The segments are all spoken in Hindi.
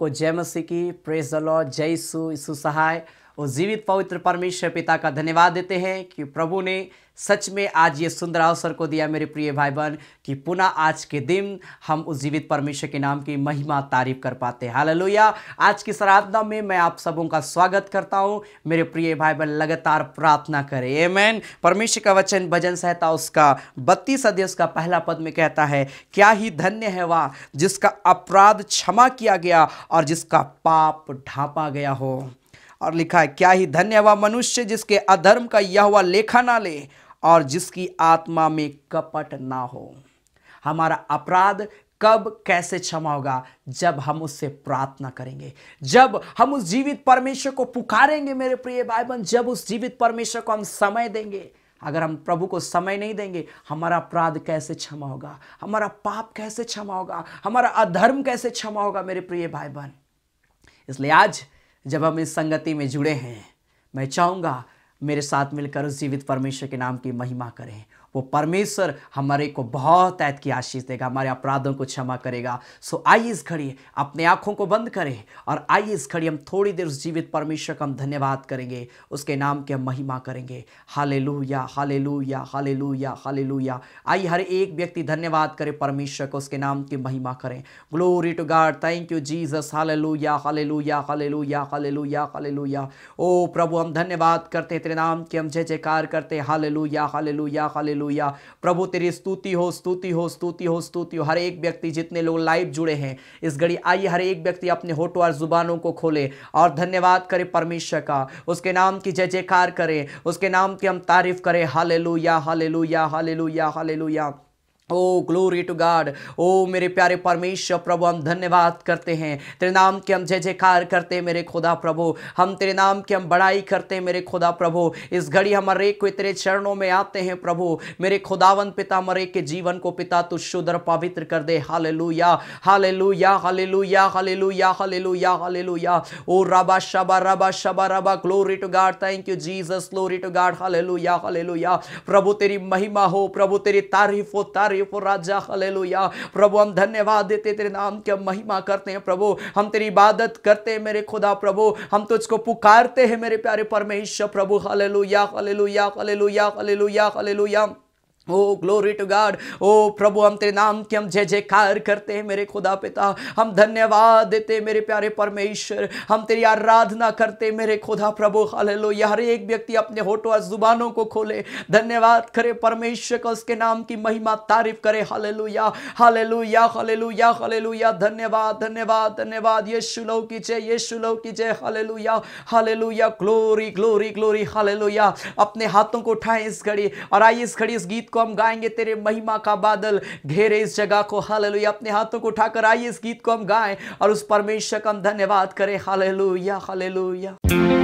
को जय मसीह की। Praise the lord. जय यीशु सहाय और जीवित पवित्र परमेश्वर पिता का धन्यवाद देते हैं कि प्रभु ने सच में आज ये सुंदर अवसर को दिया मेरे प्रिय भाई बहन कि पुनः आज के दिन हम उस जीवित परमेश्वर के नाम की महिमा तारीफ कर पाते हैं। हालेलुया। आज की आराधना में मैं आप सबों का स्वागत करता हूं। मेरे प्रिय भाई बहन लगातार प्रार्थना करें। आमीन। परमेश्वर का वचन भजन संहिता उसका 32 अध्याय उसका पहला पद में कहता है, क्या ही धन्य है वह जिसका अपराध क्षमा किया गया और जिसका पाप ढांपा गया हो। और लिखा है, क्या ही धन्य वह मनुष्य जिसके अधर्म का यहोवा लेखा ना ले और जिसकी आत्मा में कपट ना हो। हमारा अपराध कब कैसे क्षमा होगा? जब हम उससे प्रार्थना करेंगे, जब हम उस जीवित परमेश्वर को पुकारेंगे। मेरे प्रिय भाई बहन, जब उस जीवित परमेश्वर को हम समय देंगे। अगर हम प्रभु को समय नहीं देंगे, हमारा अपराध कैसे क्षमा होगा? हमारा पाप कैसे क्षमा होगा? हमारा अधर्म कैसे क्षमा होगा? मेरे प्रिय भाई बहन, इसलिए आज जब हम इस संगति में जुड़े हैं, मैं चाहूँगा मेरे साथ मिलकर उस जीवित परमेश्वर के नाम की महिमा करें। वो परमेश्वर हमारे को बहुत ऐत की आशीष देगा, हमारे अपराधों को क्षमा करेगा। सो आइए इस घड़ी अपने आँखों को बंद करें और आइए इस घड़ी हम थोड़ी देर उस जीवित परमेश्वर का हम धन्यवाद करेंगे, उसके नाम की हम महिमा करेंगे। Hallelujah, hallelujah, hallelujah, hallelujah. आइए हर एक व्यक्ति धन्यवाद करे परमेश्वर को, उसके नाम की महिमा करें। Glory to God, thank you Jesus. Hallelujah, hallelujah, hallelujah, hallelujah, hallelujah. ओ प्रभु, हम धन्यवाद करते हैं, तेरे नाम की हम जय जयकार करते हैं। Hallelujah, hallelujah, hallelujah. प्रभु तेरी स्तुति हो, स्तुति हो, स्तुति हो, स्तुति हो। हर एक व्यक्ति, जितने लोग लाइव जुड़े हैं इस घड़ी, आइए हर एक व्यक्ति अपने होठों और जुबानों को खोले और धन्यवाद करे परमेश्वर का, उसके नाम की जय जयकार करें, उसके नाम की हम तारीफ करें। Hallelujah, hallelujah, hallelujah, hallelujah. ओ ग्लोरी टू गॉड। ओ मेरे प्यारे परमेश्वर प्रभु, हम धन्यवाद करते हैं, तेरे नाम की हम जय जयकार करते हैं मेरे खुदा प्रभु। हम तेरे नाम की हम बड़ाई करते हैं मेरे खुदा प्रभु। इस घड़ी हमारे को तेरे चरणों में आते हैं प्रभु। मेरे खुदावन पिता, मरे के जीवन को पिता तू शुद्ध और पवित्र कर दे। Hallelujah, hallelujah, hallelujah, hallelujah, hallelujah, hallelujah. ओ रबा शबा रबा शबा रबा। Glory to God, thank you Jesus. Glory to God. Hallelujah, hallelujah. प्रभु तेरी महिमा हो, प्रभु तेरी तारीफ हो, तारीफ राजा। हालेलुया। प्रभु हम धन्यवाद देते, तेरे नाम की हम महिमा करते हैं प्रभु। हम तेरी इबादत करते हैं मेरे खुदा प्रभु। हम तुझको पुकारते हैं मेरे प्यारे परमेश्वर प्रभु। Hallelujah, hallelujah, hallelujah, hallelujah, hallelujah. ओ ग्लोरी टू गॉड। ओ प्रभु, हम तेरे नाम की हम जय जयकार करते हैं मेरे खुदा पिता। हम धन्यवाद देते मेरे प्यारे परमेश्वर। हम तेरी आराधना करते मेरे खुदा प्रभु। हालेलुया। हर एक व्यक्ति अपने होठों और जुबानों को खोले, धन्यवाद करे परमेश्वर का, उसके नाम की महिमा तारीफ करे। Hallelujah, hallelujah, hallelujah, hallelujah. धन्यवाद, धन्यवाद, धन्यवाद। यीशु लो की जय, यीशु लो की जय। Hallelujah, hallelujah. Glory, glory, glory. Hallelujah. अपने हाथों को उठाएं इस घड़ी और आइए इस घड़ी इस गीत को हम गाएंगे। तेरे महिमा का बादल घेरे इस जगह को। हालेलुया। अपने हाथों को उठाकर आइए इस गीत को हम गाएं और उस परमेश्वर का हम धन्यवाद करें। Hallelujah, hallelujah.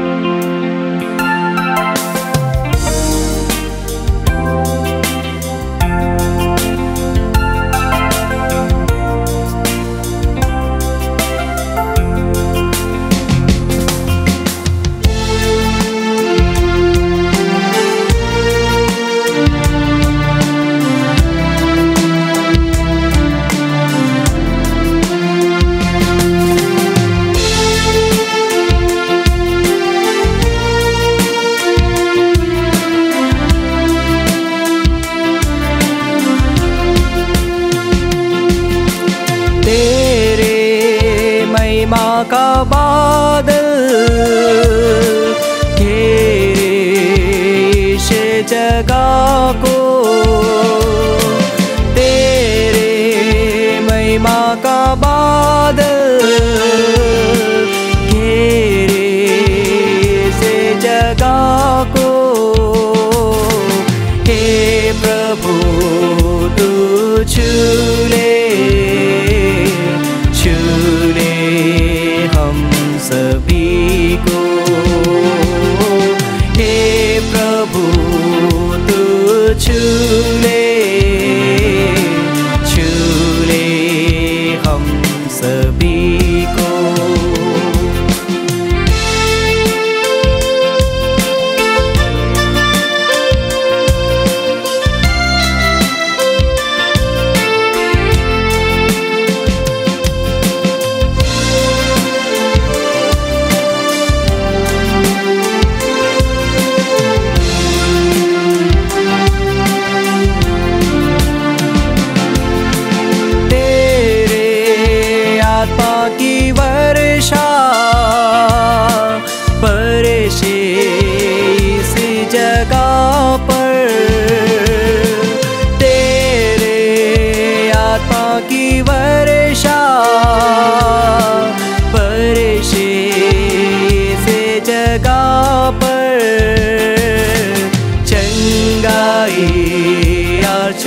महिमा का बादल घेरे इस जगह को। तेरे महिमा का बादल घेरे इस जगह को। हे प्रभु तू छू ले सभी को। हे प्रभु तू छू ले हम सभी को।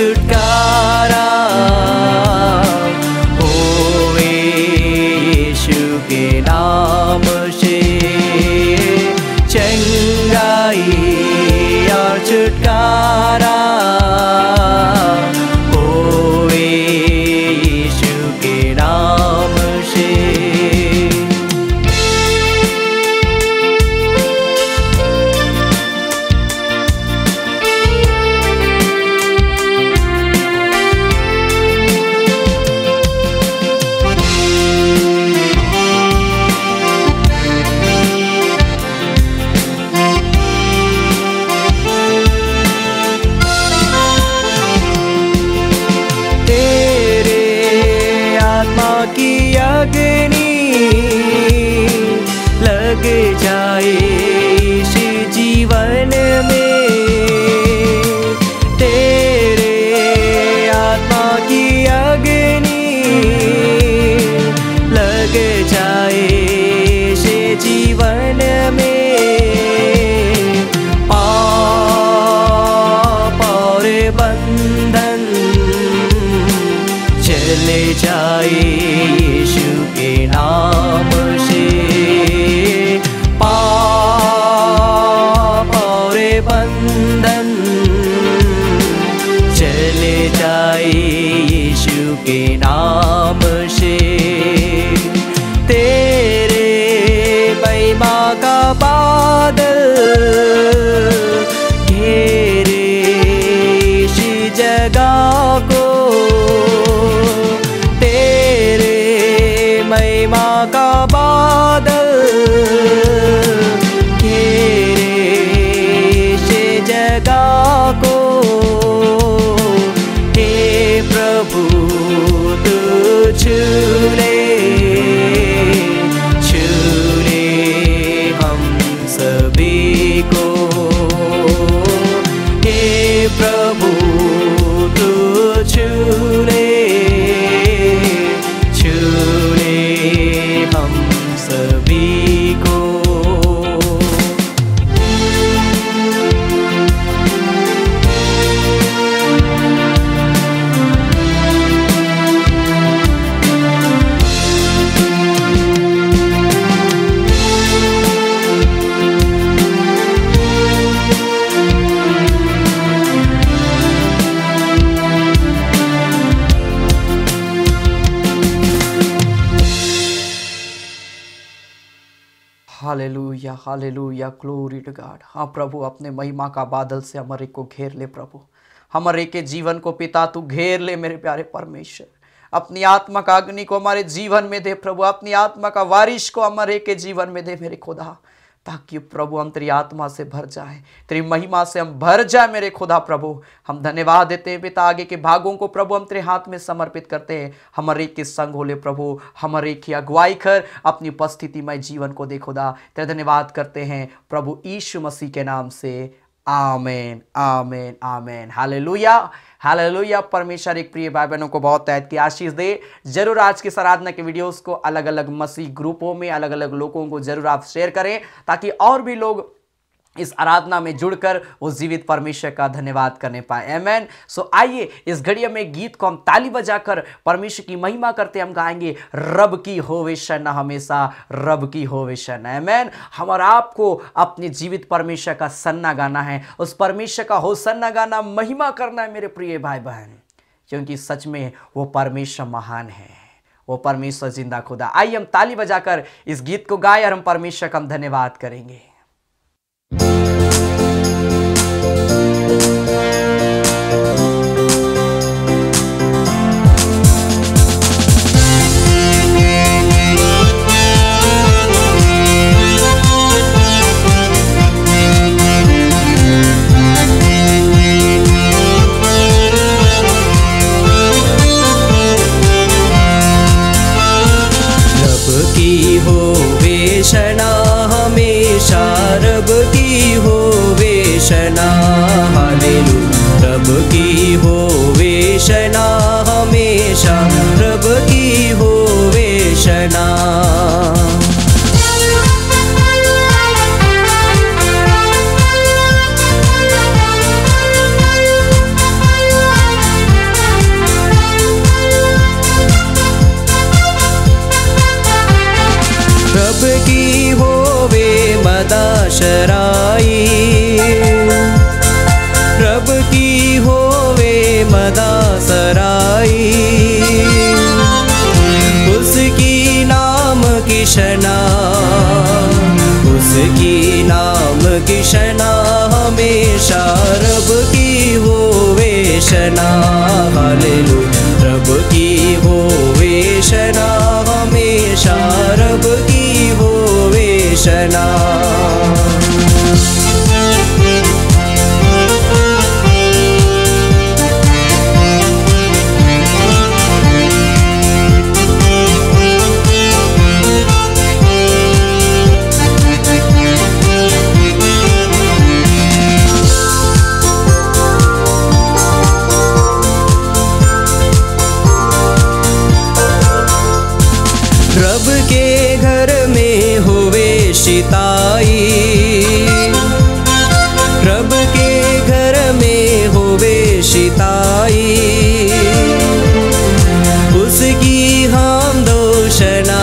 छुटकारा होवे यीशु के नाम से। चंगाई और छुटकारा होवे यीशु के नाम से। की अग्नि लग जाए इस जीवन में, तेरे आत्मा की अग्नि लग जाए इस जीवन में। पाप और बंधन चले जाए यीशु के नाम से। पाप और बंधन चले जाए यीशु के नाम से। तेरे महिमा का बादल घेरे इस जगह को, महिमा का बादल घेरे से जगह को। हे प्रभु तू छू ले हम सभी को। हे प्रभु तू छू ले हम सभी को। Hallelujah hallelujah, glory to God. हाँ प्रभु, अपने महिमा का बादल से हमारे को घेर ले प्रभु। हमारे के जीवन को पिता तू घेर ले मेरे प्यारे परमेश्वर। अपनी आत्मा का अग्नि को हमारे जीवन में दे प्रभु। अपनी आत्मा का बारिश को हमारे के जीवन में दे मेरे खुदा, ताकि प्रभु हम तेरी आत्मा से भर जाए, तेरी महिमा से हम भर जाए मेरे खुदा। प्रभु हम धन्यवाद देते हैं पिता, आगे के भागों को प्रभु हम तेरे हाथ में समर्पित करते हैं। हमारे के संग हो ले प्रभु, हमारे की अगुवाई कर, अपनी उपस्थिति में जीवन को दे खुदा। तेरा धन्यवाद करते हैं प्रभु यीशु मसीह के नाम से, आमेन आमेन आमेन। Hallelujah hallelujah. परमेश्वर एक प्रिय भाई बहनों को बहुत तहत की आशीष दे। जरूर आज की आराधना के वीडियोस को अलग अलग मसीह ग्रुपों में अलग अलग लोगों को जरूर आप शेयर करें, ताकि और भी लोग इस आराधना में जुड़कर उस जीवित परमेश्वर का धन्यवाद करने पाए। आमेन। सो आइए इस घड़ी में गीत को हम ताली बजाकर परमेश्वर की महिमा करते हम गाएंगे, रब की होवे शरण हमेशा, रब की होवे शरण। आमेन। हमारा आपको अपने जीवित परमेश्वर का सन्ना गाना है, उस परमेश्वर का होसन्ना गाना, महिमा करना है मेरे प्रिय भाई बहन, क्योंकि सच में वो परमेश्वर महान है, वो परमेश्वर जिंदा खुदा। आइए हम ताली बजाकर इस गीत को गाएं और हम परमेश्वर का धन्यवाद करेंगे। रब की हो नर्मदा सराई, उसकी नाम की शना, उसकी नाम की शना हमेशा रब की होवे शना। हालेलुया, रब की होवे शना हमेशा रब की होवे शना। रब के घर में होवे शिताई, रब के घर में होवे शिताई, उसकी हम दोषना,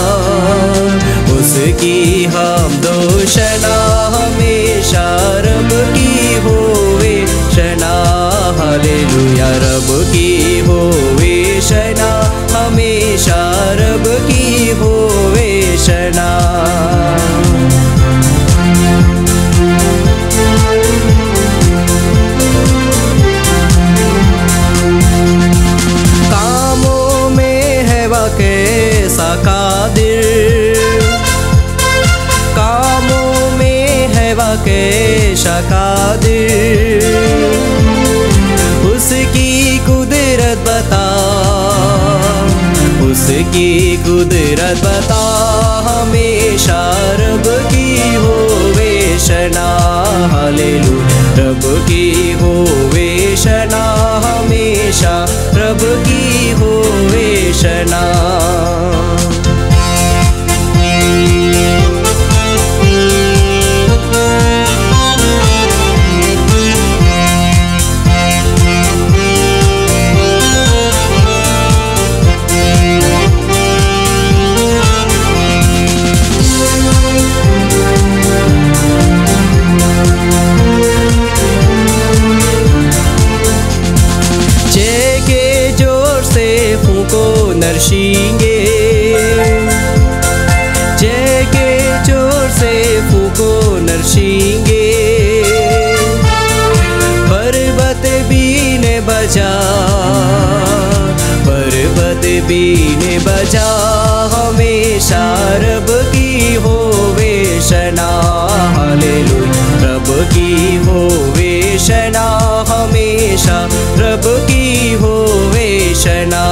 उसकी हम दोषना हमेशा रब की होवे शना। हालेलुया, रब की होवे शना हमेशा रब की होवे शना। कामों में है वह कैसा कादिर, कामों में है वह कैसा कादिर, उसकी कुदरत बता, उसकी कुदरत बता हमेशा रब की होवे शना। हालेलुया, रब की होवे शना हमेशा रब की होवे शना। नरसिंगे, जय के जोर से फूको नरसिंगे, पर्वत बीन बजा, पर्वत बीन बजा हमेशा रब की होवे शना। हालेलुया, रब की होवे शना हमेशा रब की होवे शना।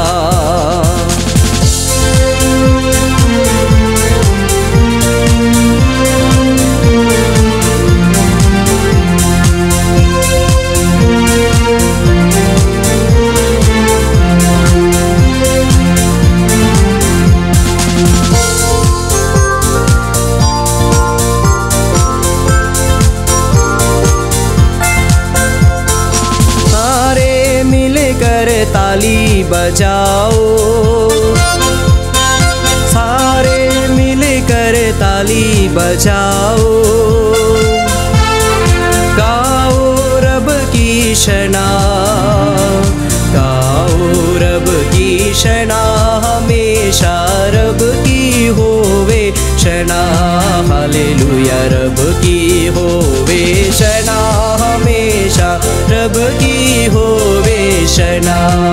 ताली बजाओ, सारे मिलकर ताली बजाओ, गाओ रब की शना, गाओ रब की शना हमेशा रब की होवे शना। हालेलुया, रब की होवे शना हमेशा रब की होवे शना,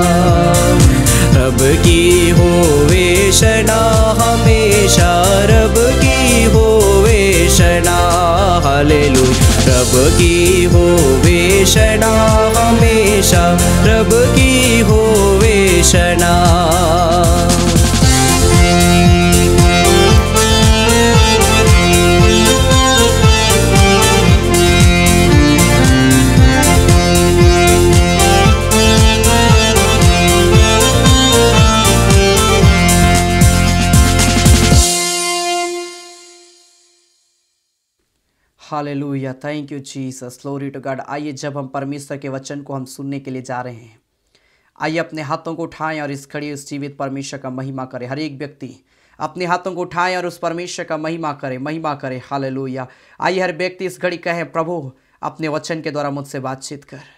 रब की होवे शना हमेशा रब की होवे शना। हालेलुया, रब की होवे शना हमेशा रब की होवे शना। Hallelujah, thank you Jesus, glory to God. आइए, जब हम परमेश्वर के वचन को हम सुनने के लिए जा रहे हैं, आइए अपने हाथों को उठाएं और इस खड़ी उस जीवित परमेश्वर का महिमा करें। हर एक व्यक्ति अपने हाथों को उठाएं और उस परमेश्वर का महिमा करें, महिमा करें। हालेलुया। आइए हर व्यक्ति इस घड़ी कहे, प्रभु अपने वचन के द्वारा मुझसे बातचीत कर,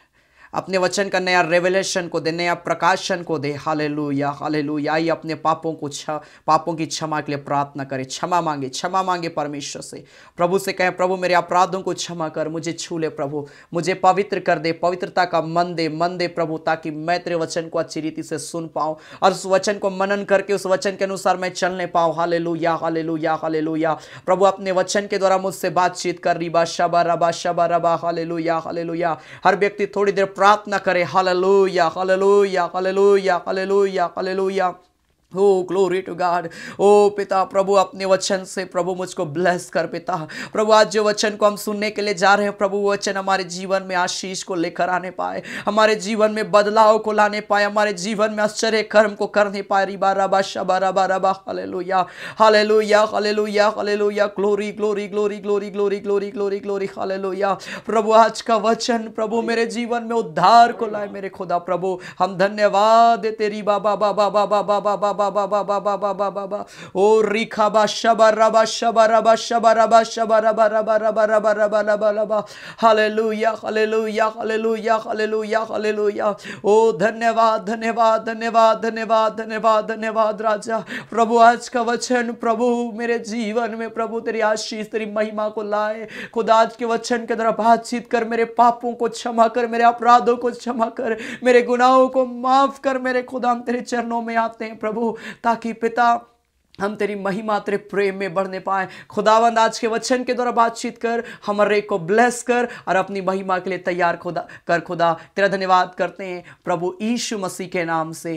अपने वचन का नया रेवलेशन को दे, नया प्रकाशन को दे। Hallelujah hallelujah. आइए अपने पापों की क्षमा के लिए प्रार्थना करें, क्षमा मांगे परमेश्वर से। प्रभु से कहें, प्रभु मेरे अपराधों को क्षमा कर, मुझे छू ले प्रभु, मुझे पवित्र कर दे, पवित्रता का मन दे प्रभु, ताकि मैं तेरे वचन को अच्छी रीति से सुन पाऊं और उस वचन को मनन करके उस वचन के अनुसार मैं चलने पाऊं। Hallelujah hallelujah hallelujah. प्रभु अपने वचन के द्वारा मुझसे बातचीत कर। रिबा शबा रबा हालेलुया हालेलुया। हर व्यक्ति थोड़ी देर प्रार्थना करे। Hallelujah hallelujah hallelujah hallelujah hallelujah. हो ग्लोरी टू गॉड। ओ पिता प्रभु अपने वचन से प्रभु मुझको ब्लेस कर पिता। प्रभु आज जो वचन को हम सुनने के लिए जा रहे हैं प्रभु, वो वचन हमारे जीवन में आशीष को लेकर आने पाए, हमारे जीवन में बदलाव को लाने पाए, हमारे जीवन में आश्चर्य कर्म को करने पाए। रिबा रबा शबा रबा रबा hallelujah hallelujah hallelujah hallelujah. Glory glory glory glory glory glory glory glory hallelujah. प्रभु आज का वचन प्रभु मेरे जीवन में उद्धार को लाए मेरे खुदा। प्रभु हम धन्यवाद देते। रिबा बाबा बाबा बाबा बाबा बाबा बाबा बाबा बाबा बा। ओ रिखा बा शबा रबा शबा रबा शबा रबा शबा रबा रबा रबा रबा रबा रबा रबा। Hallelujah hallelujah hallelujah hallelujah hallelujah. ओ धन्यवाद धन्यवाद धन्यवाद धन्यवाद धन्यवाद धन्यवाद राजा। प्रभु आज का वचन प्रभु मेरे जीवन में प्रभु तेरी आशीष तेरी महिमा को लाए। खुदा आज के वचन के द्वारा बातचीत कर, मेरे पापों को क्षमा कर, मेरे अपराधों को क्षमा कर, मेरे गुनाहों को माफ कर। मेरे खुदा हम तेरे चरणों में आते हैं प्रभु, ताकि पिता हम तेरी महिमा तेरे प्रेम में बढ़ने पाए। खुदावंद आज के वचन के द्वारा बातचीत कर, हमारे को ब्लेस कर और अपनी महिमा के लिए तैयार खुदा तेरा धन्यवाद करते हैं प्रभु यीशु मसीह के नाम से,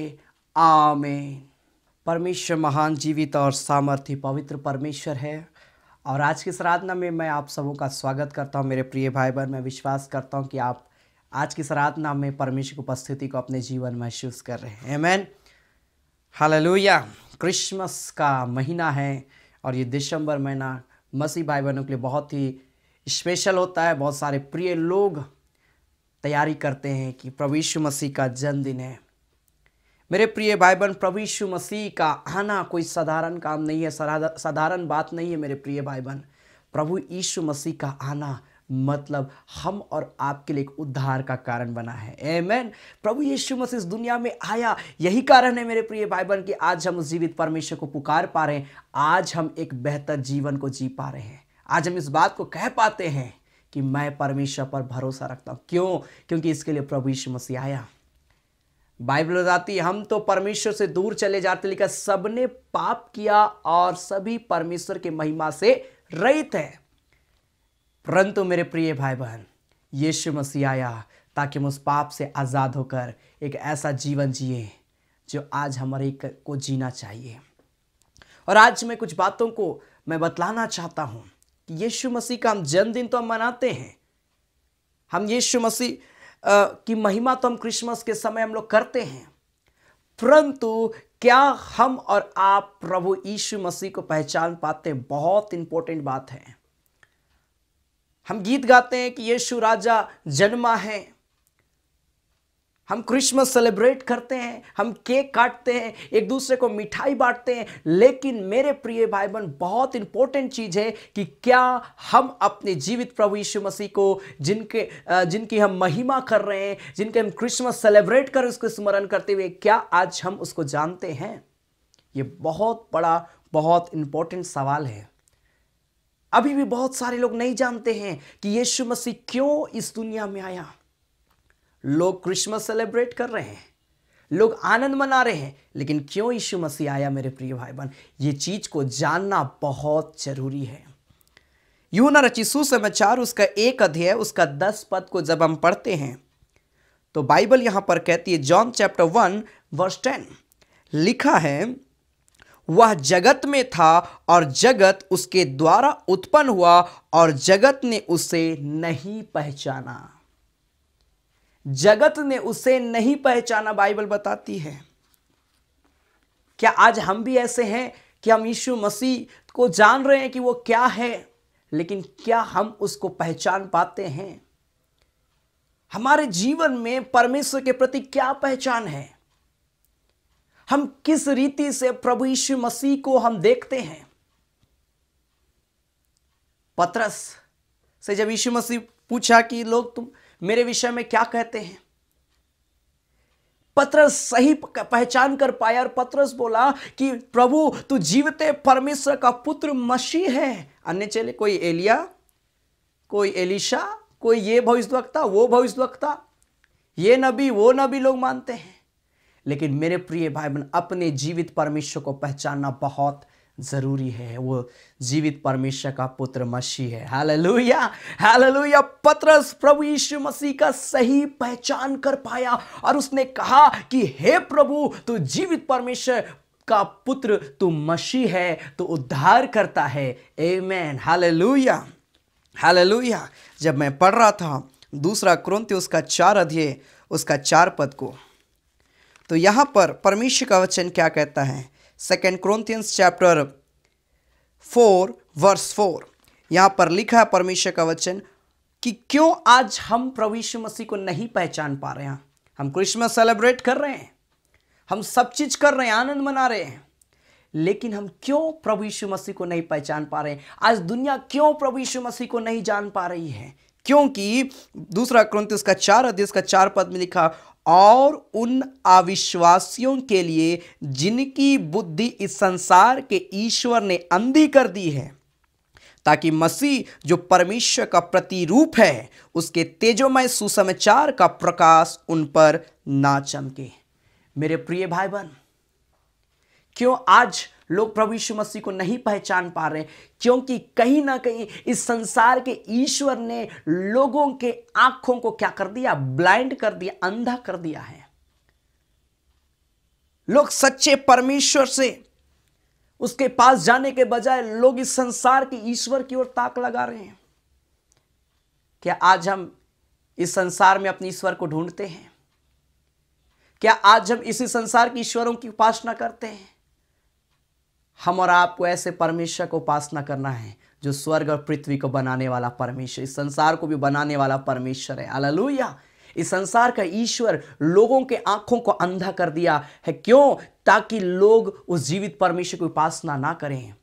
आमीन। परमेश्वर महान, जीवित और सामर्थी पवित्र परमेश्वर है और आज की इस आराधना में मैं आप सबों का स्वागत करता हूं। मेरे प्रिय भाई बहन, मैं विश्वास करता हूं कि आप आज की इस आराधना में परमेश्वर की उपस्थिति को अपने जीवन में महसूस कर रहे हैं। आमीन हालेलुया। क्रिसमस का महीना है और ये दिसंबर महीना मसीह भाई बहनों के लिए बहुत ही स्पेशल होता है। बहुत सारे प्रिय लोग तैयारी करते हैं कि प्रभु यीशु मसीह का जन्मदिन है। मेरे प्रिय भाई बहन, प्रभु यीशु मसीह का आना कोई साधारण काम नहीं है, साधारण बात नहीं है। मेरे प्रिय भाई बहन, प्रभु यीशु मसीह का आना मतलब हम और आपके लिए एक उद्धार का कारण बना है। आमीन। प्रभु यीशु मसीह इस दुनिया में आया, यही कारण है मेरे प्रिय भाई बहन कि आज हम उस जीवित परमेश्वर को पुकार पा रहे हैं, आज हम एक बेहतर जीवन को जी पा रहे हैं, आज हम इस बात को कह पाते हैं कि मैं परमेश्वर पर भरोसा रखता हूं। क्यों? क्योंकि इसके लिए प्रभु यीशु मसीह आया। बाइबल बताती है हम तो परमेश्वर से दूर चले जाते, लेकिन सबने पाप किया और सभी परमेश्वर के महिमा से रहित है। परंतु मेरे प्रिय भाई बहन, यीशु मसीह आया ताकि हम उस पाप से आज़ाद होकर एक ऐसा जीवन जिए जो आज हमारे को जीना चाहिए। और आज मैं कुछ बातों को मैं बतलाना चाहता हूं कि यीशु मसीह का हम जन्मदिन तो हम मनाते हैं, हम यीशु मसीह की महिमा तो हम क्रिसमस के समय हम लोग करते हैं, परंतु क्या हम और आप प्रभु यीशु मसीह को पहचान पाते हैं? बहुत इंपॉर्टेंट बात है। हम गीत गाते हैं कि यीशु राजा जन्मा है, हम क्रिसमस सेलिब्रेट करते हैं, हम केक काटते हैं, एक दूसरे को मिठाई बांटते हैं, लेकिन मेरे प्रिय भाई बहन बहुत इंपॉर्टेंट चीज है कि क्या हम अपने जीवित प्रभु यीशु मसीह को जिनकी हम महिमा कर रहे हैं, जिनके हम क्रिसमस सेलिब्रेट कर उसको स्मरण करते हुए, क्या आज हम उसको जानते हैं? ये बहुत बड़ा बहुत इंपॉर्टेंट सवाल है। अभी भी बहुत सारे लोग नहीं जानते हैं कि यीशु मसीह क्यों इस दुनिया में आया। लोग क्रिसमस सेलिब्रेट कर रहे हैं, लोग आनंद मना रहे हैं, लेकिन क्यों यीशु मसीह आया मेरे प्रिय भाई बहन, ये चीज को जानना बहुत जरूरी है। यूहन्ना रचित सुसमाचार उसका 1 अध्याय उसका 10 पद को जब हम पढ़ते हैं तो बाइबल यहां पर कहती है, जॉन चैप्टर 1 वर्स 10 लिखा है, वह जगत में था और जगत उसके द्वारा उत्पन्न हुआ और जगत ने उसे नहीं पहचाना। जगत ने उसे नहीं पहचाना, बाइबल बताती है। क्या आज हम भी ऐसे हैं कि हम यीशु मसीह को जान रहे हैं कि वो क्या है, लेकिन क्या हम उसको पहचान पाते हैं? हमारे जीवन में परमेश्वर के प्रति क्या पहचान है? हम किस रीति से प्रभु यीशु मसीह को हम देखते हैं? पतरस से जब यीशु मसीह पूछा कि लोग तुम मेरे विषय में क्या कहते हैं, पतरस सही पहचान कर पाया और पतरस बोला कि प्रभु तू जीवते परमेश्वर का पुत्र मसीह है। अन्य चेले कोई एलिया, कोई एलिशा, कोई ये भविष्यवक्ता, वो भविष्यवक्ता, ये नबी, वो नबी लोग मानते हैं। लेकिन मेरे प्रिय भाई बहन, अपने जीवित परमेश्वर को पहचानना बहुत जरूरी है। वो जीवित परमेश्वर का पुत्र मसीह है। Hallelujah, hallelujah. पतरस प्रभु यीशु मसीह का सही पहचान कर पाया और उसने कहा कि हे प्रभु तू जीवित परमेश्वर का पुत्र, तू मसीह है, तू उद्धार करता है। आमीन, हालेलुया, हालेलुया। जब मैं पढ़ रहा था दूसरा कुरिन्थियों उसका 4 अध्याय उसका 4 पद को, तो यहां पर परमेश्वर का वचन क्या कहता है? 2 Corinthians चैप्टर 4 वर्स 4, यहां पर लिखा है परमेश्वर का वचन कि क्यों आज हम प्रभु यीशु मसीह को नहीं पहचान पा रहे हैं। हम क्रिसमस सेलिब्रेट कर रहे हैं, हम सब चीज कर रहे हैं, आनंद मना रहे हैं, लेकिन हम क्यों प्रभु यीशु मसीह को नहीं पहचान पा रहे हैं? आज दुनिया क्यों प्रभु यीशु मसीह को नहीं जान पा रही है? क्योंकि दूसरा कुरिन्थियों उसका 4 अध्याय उसका 4 पद में लिखा, और उन अविश्वासियों के लिए जिनकी बुद्धि इस संसार के ईश्वर ने अंधी कर दी है, ताकि मसीह जो परमेश्वर का प्रतिरूप है उसके तेजोमय सुसमाचार का प्रकाश उन पर ना चमके। मेरे प्रिय भाई बहन, क्यों आज लोग प्रभु यीशु मसीह को नहीं पहचान पा रहे? क्योंकि कहीं ना कहीं इस संसार के ईश्वर ने लोगों के आंखों को क्या कर दिया? ब्लाइंड कर दिया, अंधा कर दिया है। लोग सच्चे परमेश्वर से उसके पास जाने के बजाय लोग इस संसार के ईश्वर की ओर ताक लगा रहे हैं। क्या आज हम इस संसार में अपने ईश्वर को ढूंढते हैं? क्या आज हम इसी संसार के ईश्वरों की उपासना करते हैं? हम और आपको ऐसे परमेश्वर को उपासना करना है जो स्वर्ग और पृथ्वी को बनाने वाला परमेश्वर, इस संसार को भी बनाने वाला परमेश्वर है। हालेलुया। इस संसार का ईश्वर लोगों के आंखों को अंधा कर दिया है। क्यों? ताकि लोग उस जीवित परमेश्वर की उपासना ना करें।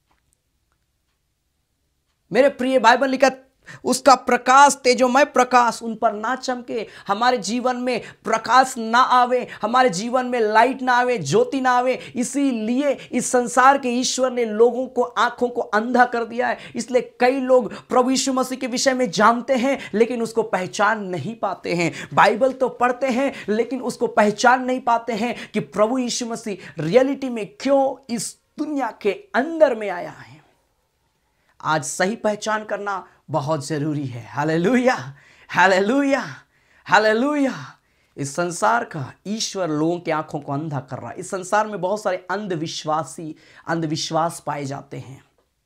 मेरे प्रिय बाइबल लिखा, उसका प्रकाश, तेजोमय प्रकाश उन पर ना चमके, हमारे जीवन में प्रकाश ना आवे, हमारे जीवन में लाइट ना आवे, ज्योति ना आवे। इसीलिए इस संसार के ईश्वर ने लोगों को आंखों को अंधा कर दिया है। इसलिए कई लोग प्रभु यीशु मसीह के विषय में जानते हैं लेकिन उसको पहचान नहीं पाते हैं। बाइबल तो पढ़ते हैं लेकिन उसको पहचान नहीं पाते हैं कि प्रभु यीशु मसीह रियलिटी में क्यों इस दुनिया के अंदर में आया है। आज सही पहचान करना बहुत जरूरी है। Hallelujah, hallelujah, hallelujah. इस संसार का ईश्वर लोगों की आंखों को अंधा कर रहा है। इस संसार में बहुत सारे अंधविश्वास पाए जाते हैं।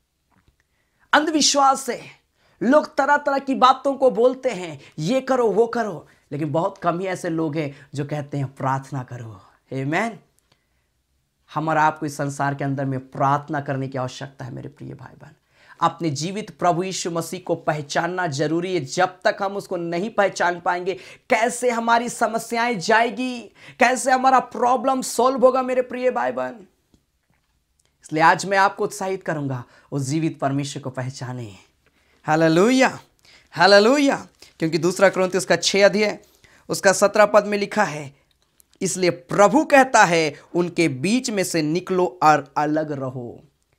अंधविश्वास से लोग तरह तरह की बातों को बोलते हैं, ये करो वो करो, लेकिन बहुत कम ही ऐसे लोग हैं जो कहते हैं प्रार्थना करो। आमीन। हमारा आपको इस संसार के अंदर में प्रार्थना करने की आवश्यकता है। मेरे प्रिय भाई बहन, अपने जीवित प्रभु यीशु मसीह को पहचानना जरूरी है। जब तक हम उसको नहीं पहचान पाएंगे, कैसे हमारी समस्याएं जाएगी, कैसे हमारा प्रॉब्लम सॉल्व होगा? मेरे प्रिय भाई बहन, इसलिए आज मैं आपको उत्साहित करूंगा, उस जीवित परमेश्वर को पहचाने। Hallelujah, hallelujah. क्योंकि दूसरा कुरिन्थियों उसका 6 अध्याय उसका 17 पद में लिखा है, इसलिए प्रभु कहता है उनके बीच में से निकलो और अलग रहो।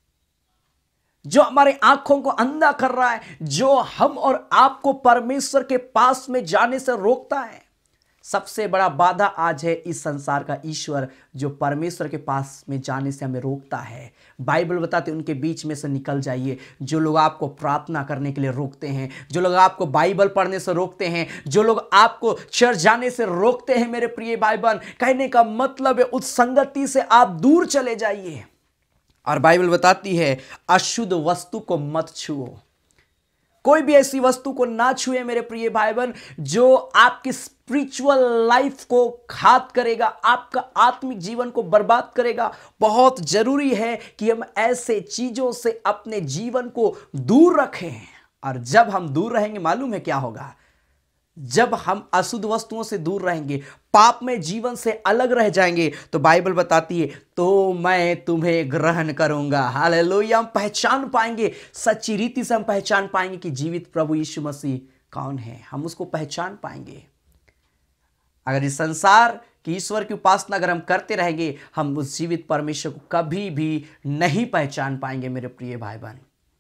जो हमारे आंखों को अंधा कर रहा है, जो हम और आपको परमेश्वर के पास में जाने से रोकता है, सबसे बड़ा बाधा आज है इस संसार का ईश्वर, जो परमेश्वर के पास में जाने से हमें रोकता है। बाइबल बताते उनके बीच में से निकल जाइए। जो लोग आपको प्रार्थना करने के लिए रोकते हैं, जो लोग आपको बाइबल पढ़ने से रोकते हैं, जो लोग आपको चर्च जाने से रोकते हैं, मेरे प्रिय भाई बहन, कहने का मतलब है उस संगति से आप दूर चले जाइए। और बाइबल बताती है अशुद्ध वस्तु को मत छुओ। कोई भी ऐसी वस्तु को ना छुए मेरे प्रिय भाई बहन जो आपकी स्पिरिचुअल लाइफ को घात करेगा, आपका आत्मिक जीवन को बर्बाद करेगा। बहुत जरूरी है कि हम ऐसे चीजों से अपने जीवन को दूर रखें। और जब हम दूर रहेंगे, मालूम है क्या होगा? जब हम अशुद्ध वस्तुओं से दूर रहेंगे, पाप में जीवन से अलग रह जाएंगे, तो बाइबल बताती है तो मैं तुम्हें ग्रहण करूंगा। हालेलुया। हम पहचान पाएंगे, सच्ची रीति से हम पहचान पाएंगे कि जीवित प्रभु यीशु मसीह कौन है। हम उसको पहचान पाएंगे। अगर इस संसार कि ईश्वर की उपासना अगर हम करते रहेंगे, हम उस जीवित परमेश्वर को कभी भी नहीं पहचान पाएंगे मेरे प्रिय भाई बहन।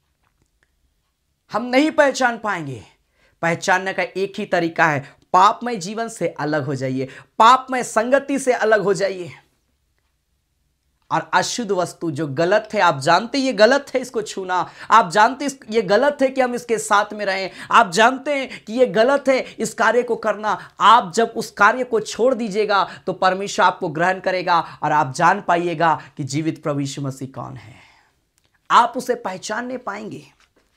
हम नहीं पहचान पाएंगे। पहचानने का एक ही तरीका है, पापमय जीवन से अलग हो जाइए, पापमय संगति से अलग हो जाइए। और अशुद्ध वस्तु जो गलत है, आप जानते ये गलत है इसको छूना, आप जानते ये गलत है कि हम इसके साथ में रहें, आप जानते हैं कि ये गलत है इस कार्य को करना। आप जब उस कार्य को छोड़ दीजिएगा तो परमेश्वर आपको ग्रहण करेगा और आप जान पाइएगा कि जीवित प्रभु यीशु मसीह कौन है। आप उसे पहचानने पाएंगे।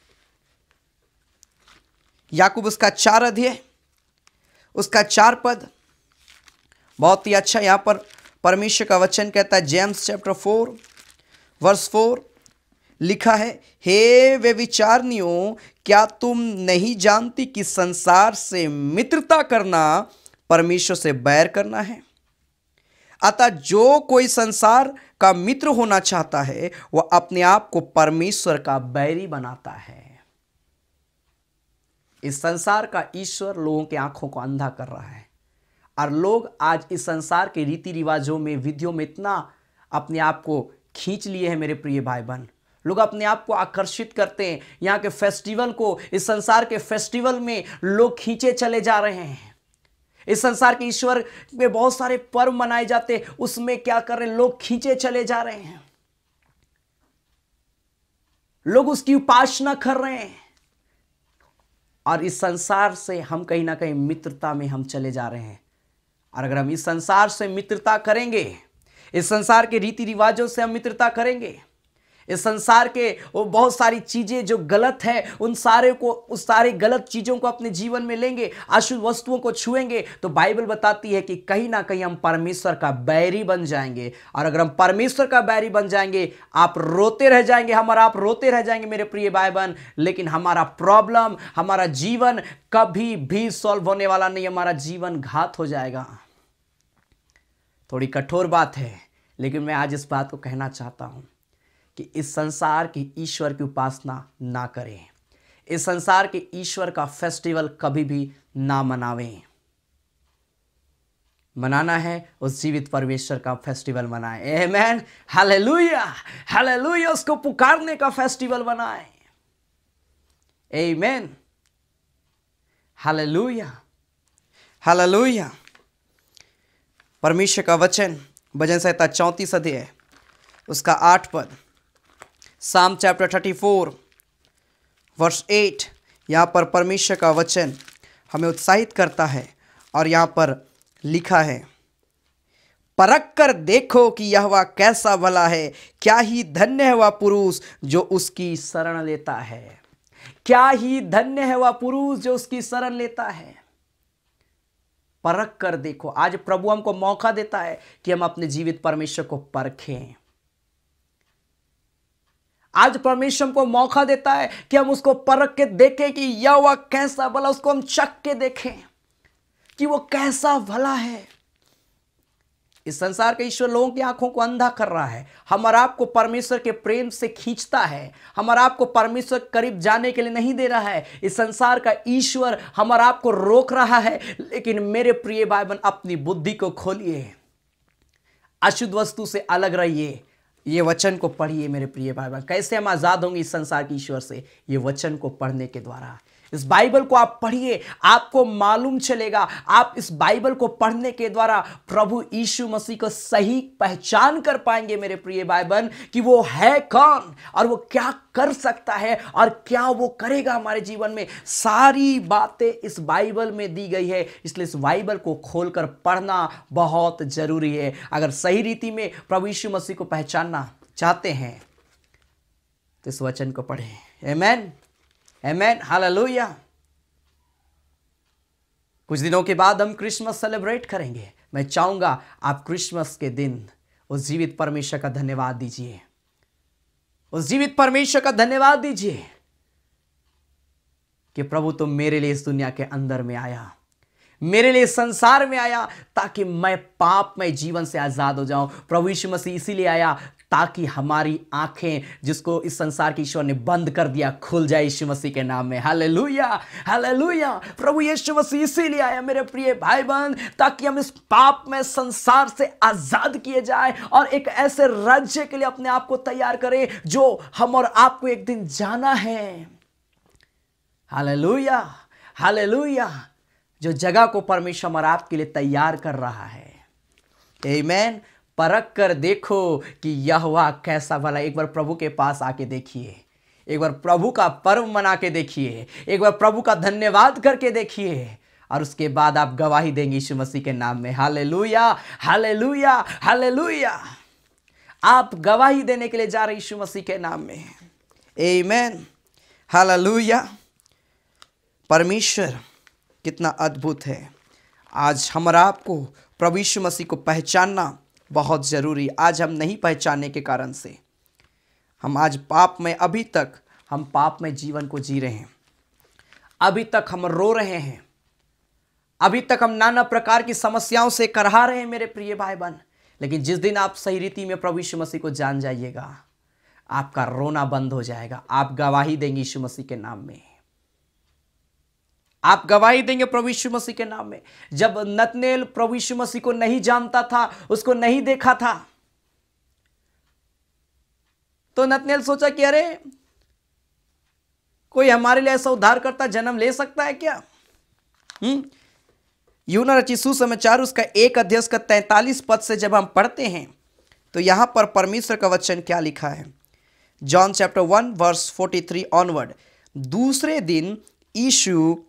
याकूब उसका 4 अध्याय उसका 4 पद बहुत ही अच्छा यहां पर परमेश्वर का वचन कहता है। जेम्स चैप्टर 4 वर्स 4 लिखा है, हे वे विचारनियों, क्या तुम नहीं जानती कि संसार से मित्रता करना परमेश्वर से बैर करना है? अतः जो कोई संसार का मित्र होना चाहता है वह अपने आप को परमेश्वर का बैरी बनाता है। इस संसार का ईश्वर लोगों की आंखों को अंधा कर रहा है और लोग आज इस संसार के रीति रिवाजों में, विधियों में इतना अपने आप को खींच लिए हैं मेरे प्रिय भाई बहन। लोग अपने आप को आकर्षित करते हैं। यहाँ के फेस्टिवल को, इस संसार के फेस्टिवल में लोग खींचे चले जा रहे हैं। इस संसार के ईश्वर में बहुत सारे पर्व मनाए जाते हैं, उसमें क्या कर रहे हैं, लोग खींचे चले जा रहे हैं, लोग उसकी उपासना कर रहे हैं और इस संसार से हम कहीं ना कहीं मित्रता में हम चले जा रहे हैं। और अगर हम इस संसार से मित्रता करेंगे, इस संसार के रीति रिवाजों से हम मित्रता करेंगे, इस संसार के वो बहुत सारी चीजें जो गलत है उस सारे गलत चीजों को अपने जीवन में लेंगे, अशुद्ध वस्तुओं को छुएंगे, तो बाइबल बताती है कि कहीं ना कहीं हम परमेश्वर का बैरी बन जाएंगे। और अगर हम परमेश्वर का बैरी बन जाएंगे, आप रोते रह जाएंगे, आप रोते रह जाएंगे मेरे प्रिय भाई बहन, लेकिन हमारा प्रॉब्लम, हमारा जीवन कभी भी सॉल्व होने वाला नहीं, हमारा जीवन घात हो जाएगा। थोड़ी कठोर बात है, लेकिन मैं आज इस बात को कहना चाहता हूं कि इस संसार के ईश्वर की उपासना ना करें, इस संसार के ईश्वर का फेस्टिवल कभी भी ना मनावें। मनाना है उस जीवित परमेश्वर का फेस्टिवल मनाएं। आमेन, हालेलुया, हालेलुया, उसको पुकारने का फेस्टिवल मनाएं। Amen, hallelujah, hallelujah. परमेश्वर का वचन भजन संहिता 34 अध्याय उसका 8 पद, साम चैप्टर 34 वर्स 8, यहाँ पर परमेश्वर का वचन हमें उत्साहित करता है और यहाँ पर लिखा है, परख कर देखो कि यहोवा कैसा भला है, क्या ही धन्य है वह पुरुष जो उसकी शरण लेता है। क्या ही धन्य है वह पुरुष जो उसकी शरण लेता है। परख कर देखो। आज प्रभु हमको मौका देता है कि हम अपने जीवित परमेश्वर को परखें। आज परमेश्वर को मौका देता है कि हम उसको परख के देखें कि यहोवा कैसा भला, उसको हम चख के देखें कि वो कैसा भला है। इस संसार के ईश्वर लोगों की आंखों को अंधा कर रहा है, हमारा आपको परमेश्वर के प्रेम से खींचता है, हमारा आपको परमेश्वर करीब जाने के लिए नहीं दे रहा है। इस संसार का ईश्वर हमारा आपको रोक रहा है। लेकिन मेरे प्रिय भाई बहन, अपनी बुद्धि को खोलिए, अशुद्ध वस्तु से अलग रहिए, ये वचन को पढ़िए मेरे प्रिय भाई बहन। कैसे हम आजाद होंगे इस संसार के ईश्वर से? ये वचन को पढ़ने के द्वारा। इस बाइबल को आप पढ़िए, आपको मालूम चलेगा। आप इस बाइबल को पढ़ने के द्वारा प्रभु यीशु मसीह को सही पहचान कर पाएंगे मेरे प्रिय भाई बहन, कि वो है कौन और वो क्या कर सकता है और क्या वो करेगा हमारे जीवन में। सारी बातें इस बाइबल में दी गई है, इसलिए इस बाइबल को खोलकर पढ़ना बहुत जरूरी है। अगर सही रीति में प्रभु यीशु मसीह को पहचानना चाहते हैं तो इस वचन को पढ़ें। Amen, amen, hallelujah. कुछ दिनों के बाद हम क्रिसमस सेलिब्रेट करेंगे। मैं चाहूंगा आप क्रिसमस के दिन उस जीवित परमेश्वर का धन्यवाद दीजिए, उस जीवित परमेश्वर का धन्यवाद दीजिए कि प्रभु तुम मेरे लिए इस दुनिया के अंदर में आया, मेरे लिए संसार में आया ताकि मैं पापमय जीवन से आजाद हो जाऊं। प्रभु यीशु मसीह इसीलिए आया ताकि हमारी आंखें, जिसको इस संसार की ईश्वर ने बंद कर दिया, खुल जाए यीशु मसीह के नाम में। Hallelujah, hallelujah. प्रभु यीशु मसीह इसीलिए आया मेरे प्रिय भाई बहन, ताकि हम इस पाप में संसार से आजाद किए जाए और एक ऐसे राज्य के लिए अपने आप को तैयार करें जो हम और आपको एक दिन जाना है। Hallelujah, hallelujah. जो जगह को परमेश्वर और आपके लिए तैयार कर रहा है। आमीन। परख कर देखो कि यहोवा कैसा भला। एक बार प्रभु के पास आके देखिए, एक बार प्रभु का पर्व मना के देखिए, एक बार प्रभु का धन्यवाद करके देखिए, और उसके बाद आप गवाही देंगे यीशु मसीह के नाम में। Hallelujah, hallelujah, hallelujah. आप गवाही देने के लिए जा रहे यीशु मसीह के नाम में। आमीन, हालेलुया। परमेश्वर कितना अद्भुत है। आज हमारा आपको प्रभु यीशु मसीह को पहचानना बहुत ज़रूरी। आज हम नहीं पहचानने के कारण से हम आज पाप में, अभी तक हम पाप में जीवन को जी रहे हैं, अभी तक हम रो रहे हैं, अभी तक हम नाना प्रकार की समस्याओं से करहा रहे हैं मेरे प्रिय भाई बहन। लेकिन जिस दिन आप सही रीति में प्रभु यीशु मसीह को जान जाइएगा, आपका रोना बंद हो जाएगा। आप गवाही देंगे यीशु मसीह के नाम में, आप गवाही देंगे प्रभु यीशु मसीह के नाम में। जब नतनेल प्रभु यीशु मसीह को नहीं जानता था, उसको नहीं देखा था, तो नतनेल सोचा कि अरे कोई हमारे लिए ऐसा उद्धारकर्ता जन्म ले सकता है क्या? यूहन्ना रचित सुसमाचार उसका 1 अध्याय का 43 पद से जब हम पढ़ते हैं तो यहां पर परमेश्वर का वचन क्या लिखा है। John chapter 1 verse 43 onward. दूसरे दिन यीशु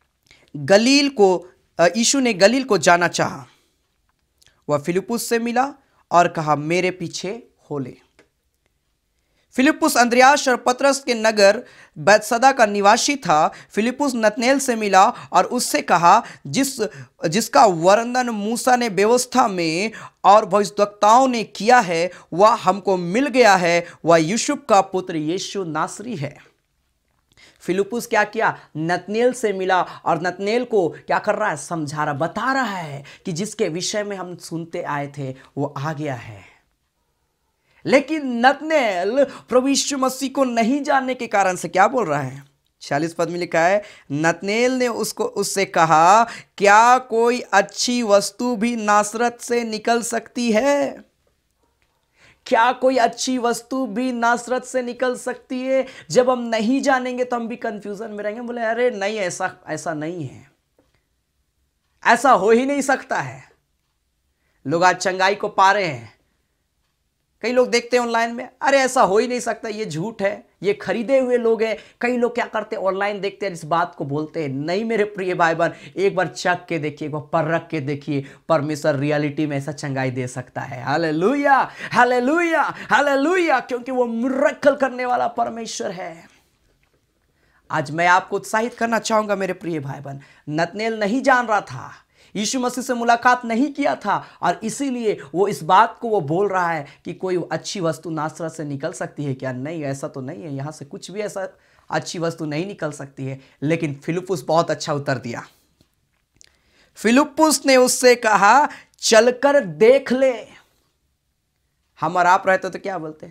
ने गलील को जाना चाहा। वह फिलिप्पुस से मिला और कहा, मेरे पीछे हो ले। फिलिप्पुस अंद्रयास और पतरस के नगर बैतसदा का निवासी था। फिलिप्पुस नतनेल से मिला और उससे कहा, जिसका वर्णन मूसा ने व्यवस्था में और भविष्यद्वक्ताओं ने किया है, वह हमको मिल गया है। वह यूसुफ का पुत्र यीशु नासरी है। फिलिप्पुस क्या किया? नतनेल से मिला और नतनेल को क्या कर रहा है? समझा रहा, बता रहा है कि जिसके विषय में हम सुनते आए थे वो आ गया है। लेकिन नतनेल प्रभु यीशु मसीह को नहीं जानने के कारण से क्या बोल रहा है? 46 पद में लिखा है, नतनेल ने उससे कहा, क्या कोई अच्छी वस्तु भी नासरत से निकल सकती है? क्या कोई अच्छी वस्तु भी नासरत से निकल सकती है? जब हम नहीं जानेंगे तो हम भी कंफ्यूजन में रहेंगे, बोले अरे नहीं, ऐसा नहीं है, ऐसा हो ही नहीं सकता है। लोग आज चंगाई को पा रहे हैं। कई लोग देखते हैं ऑनलाइन में, अरे ऐसा हो ही नहीं सकता, ये झूठ है, ये खरीदे हुए लोग हैं। कई लोग क्या करते हैं, ऑनलाइन देखते हैं, इस बात को बोलते हैं। नहीं मेरे प्रिय भाई बहन, एक बार चख के देखिए, एक बार परख के देखिए, परमेश्वर रियलिटी में ऐसा चंगाई दे सकता है। हालेलुया, हालेलुया, हालेलुया, क्योंकि वो मिरेकल करने वाला परमेश्वर है। आज मैं आपको उत्साहित करना चाहूंगा मेरे प्रिय भाई बहन। नतनेल नहीं जान रहा था, यीशु मसीह से मुलाकात नहीं किया था, और इसीलिए वो इस बात को वो बोल रहा है कि कोई अच्छी वस्तु नासरत से निकल सकती है क्या? नहीं, ऐसा तो नहीं है, यहाँ से कुछ भी ऐसा अच्छी वस्तु नहीं निकल सकती है। लेकिन फिलिप्पुस बहुत अच्छा उत्तर दिया। फिलिप्पुस ने उससे कहा, चलकर देख ले। हम और आप रहते तो क्या बोलते?